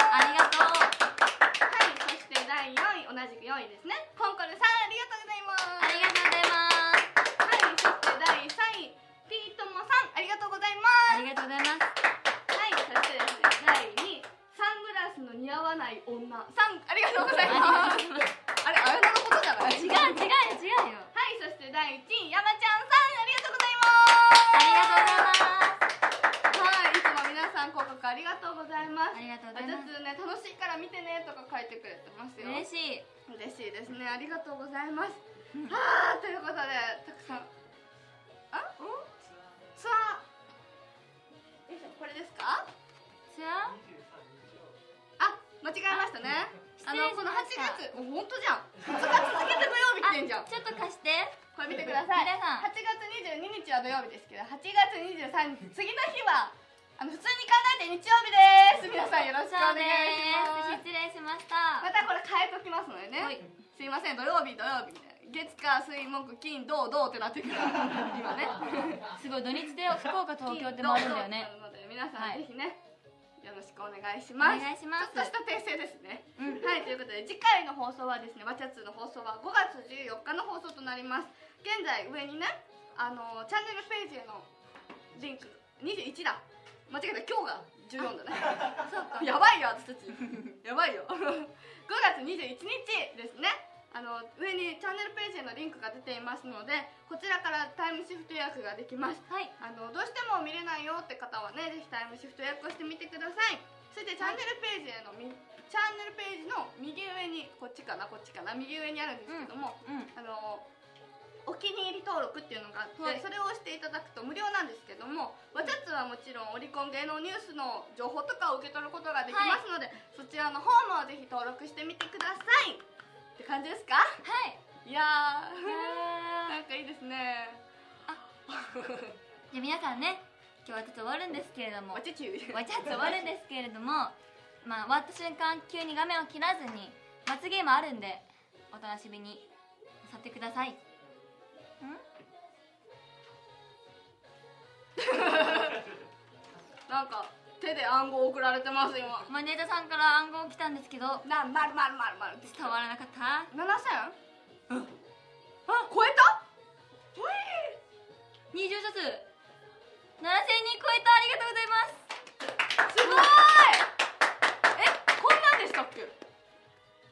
ありがとう。 はい、そして第4位、同じく4位ですね、コンコルさん、ありがとうございます。 ありがとうございます。 はい、そして第3位、ピートモさん、ありがとうございます。 ありがとうございます。 はい、そしてですね、第2位、サングラスの似合わない女さん、ありがとうございます。あれ、綾菜のことじゃない？ 違うよ。 はい、そして第1位、山ちゃんさん、ありがとうございます。 ありがとうございます。 はい、いつも皆さん広告ありがとうございます。 ありがとうございます。 ね、楽しいから見てねとか書いてくれてますよ。 嬉しいですね、ありがとうございます。はあ、ということでたくさんツアー、よいしょ、これですか？ ツアー？ あ、間違えましたね。この8月、本当じゃん。2日続けて土曜日来てんじゃん。 ちょっと貸して。 これ見てください。 皆さん、 8月22日は土曜日ですけど、8月23日、次の日は普通に考えて日曜日です。皆さんよろしくお願いします。 失礼しました。 またこれ変えときますのでね。すいません、土曜日みたいな。月火水木金土ってなってくる今ね。 すごい、土日で福岡東京って回るんだよね。 なので皆さんぜひね、よろしくお願いします。 お願いします。 ちょっとした訂正ですね。はい、ということで次回の放送はですね、わちゃつの放送は5月14日の放送となります。現在上にね、チャンネルページへのリンク21だ。間違えた、今日が14だね。そうか。やばいよ私たち。やばいよ。5月21日ですね。上にチャンネルページへのリンクが出ていますので、こちらからタイムシフト予約ができます。はい。どうしても見れないよって方はね、ぜひタイムシフト予約をしてみてください。そしてチャンネルページの右上にこっちかな右上にあるんですけども、お気に入り登録っていうのがあって、それを押していただくと無料なんですけども、わちゃつはもちろんオリコン芸能ニュースの情報とかを受け取ることができますので、そちらの方もぜひ登録してみてくださいって感じですか？はい。いやー、なんかいいですね。 じゃあ皆さんね、今日はちょっと終わるんですけれども、 わちゃつ終わるんですけれども、終わった瞬間急に画面を切らずに罰ゲームあるんで、お楽しみになさってください。 なんか手で暗号送られてます今。 マネージャーさんから暗号来たんですけど、 まる伝わらなかった。 7000？超えた入場者数7000人超えた。ありがとうございます。 すごい。こんなんでしたっけ？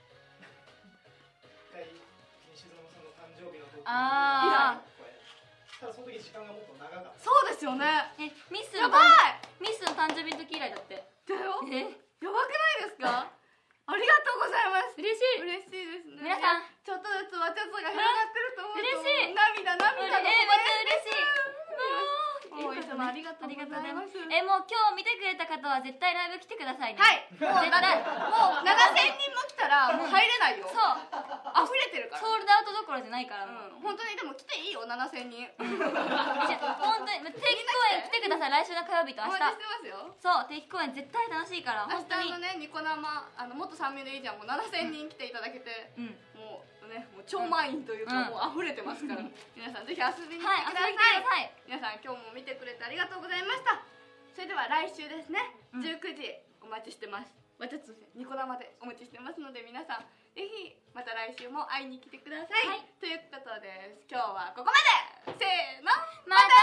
あただその時時間がもっと長かった。 そうですよね。 ミスやばいの誕生日の時以来だって。 だよ。 え、 やばくないですか？ありがとうございます。 嬉しい。 嬉しいですね。 皆さんちょっとずつわちゃつが広がってると思うと嬉しい。 涙のめっちゃ嬉しい。 もういつもありがとうございます。 もう今日見てくれた方は絶対ライブ来てくださいね。 はい。もう絶対もう7000人も来たらもう入れないよ。 そう溢れてるから。 ソールドアウトどころじゃないから。 本当にでも来ていいよ7000人。 本当に定期公演来てください。来週の火曜日と明日。 してますよ。 そう定期公演絶対楽しいから本当に。 明日のねニコ生元3名でいいじゃんもう7000人来ていただけてもうねもう超満員というかもう溢れてますから皆さんぜひ遊びに来てください。皆さん今日も見てくれてありがとうございました。それでは来週ですね19時お待ちしてます。私たちニコ生でお待ちしてますので皆さんぜひまた来週も会いに来てください、はい、ということで今日はここまで。せーのまた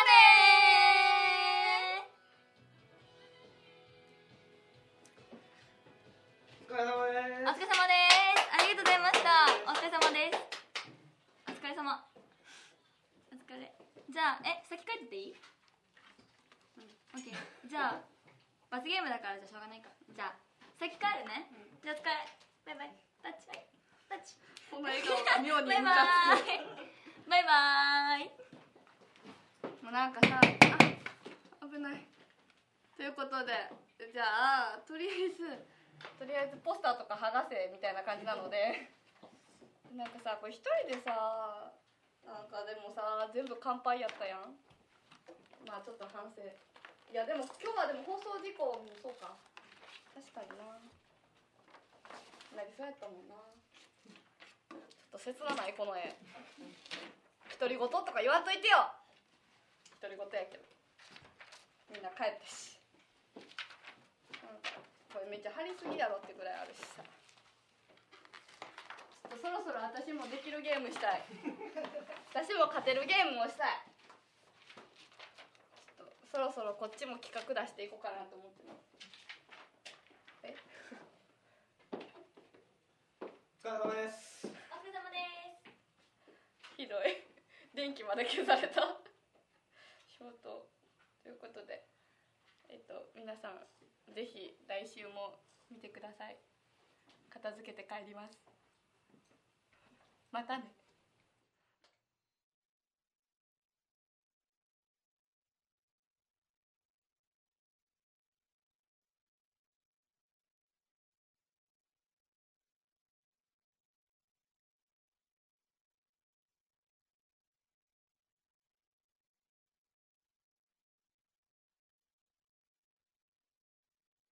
ねお疲れ様です。 お疲れ様です。ありがとうございました。お疲れ様です。お疲れ様。お疲れ。じゃあ先帰ってていい？オッケー。じゃあ罰ゲームだからじゃあしょうがないか。じゃあ先帰るね。じゃあお疲れ。バイバイ。タッチバイ。タッチ。 この笑顔が妙にバイバーイ。バイバーイ。 もうなんかさ危ない。ということでじゃあとりあえずポスターとか剥がせみたいな感じなのでなんかさこれ一人でさなんかでもさ全部乾杯やったやん。まあちょっと反省。いやでも今日はでも放送事項もそうか確かにななりそうやったもんな。ちょっと切なないこの絵。独り言とか言わんといてよ。独り言やけどみんな帰ったしこれめっちゃ張りすぎやろってぐらいあるしさ。ちょっとそろそろ私もできるゲームしたい。私も勝てるゲームをしたい。ちょっとそろそろこっちも企画出していこうかなと思ってます。 お疲れ様です。 お疲れ様です。 ひどい。電気まで消された。ショートということで皆さんぜひ来週も見てください。片付けて帰ります。またね。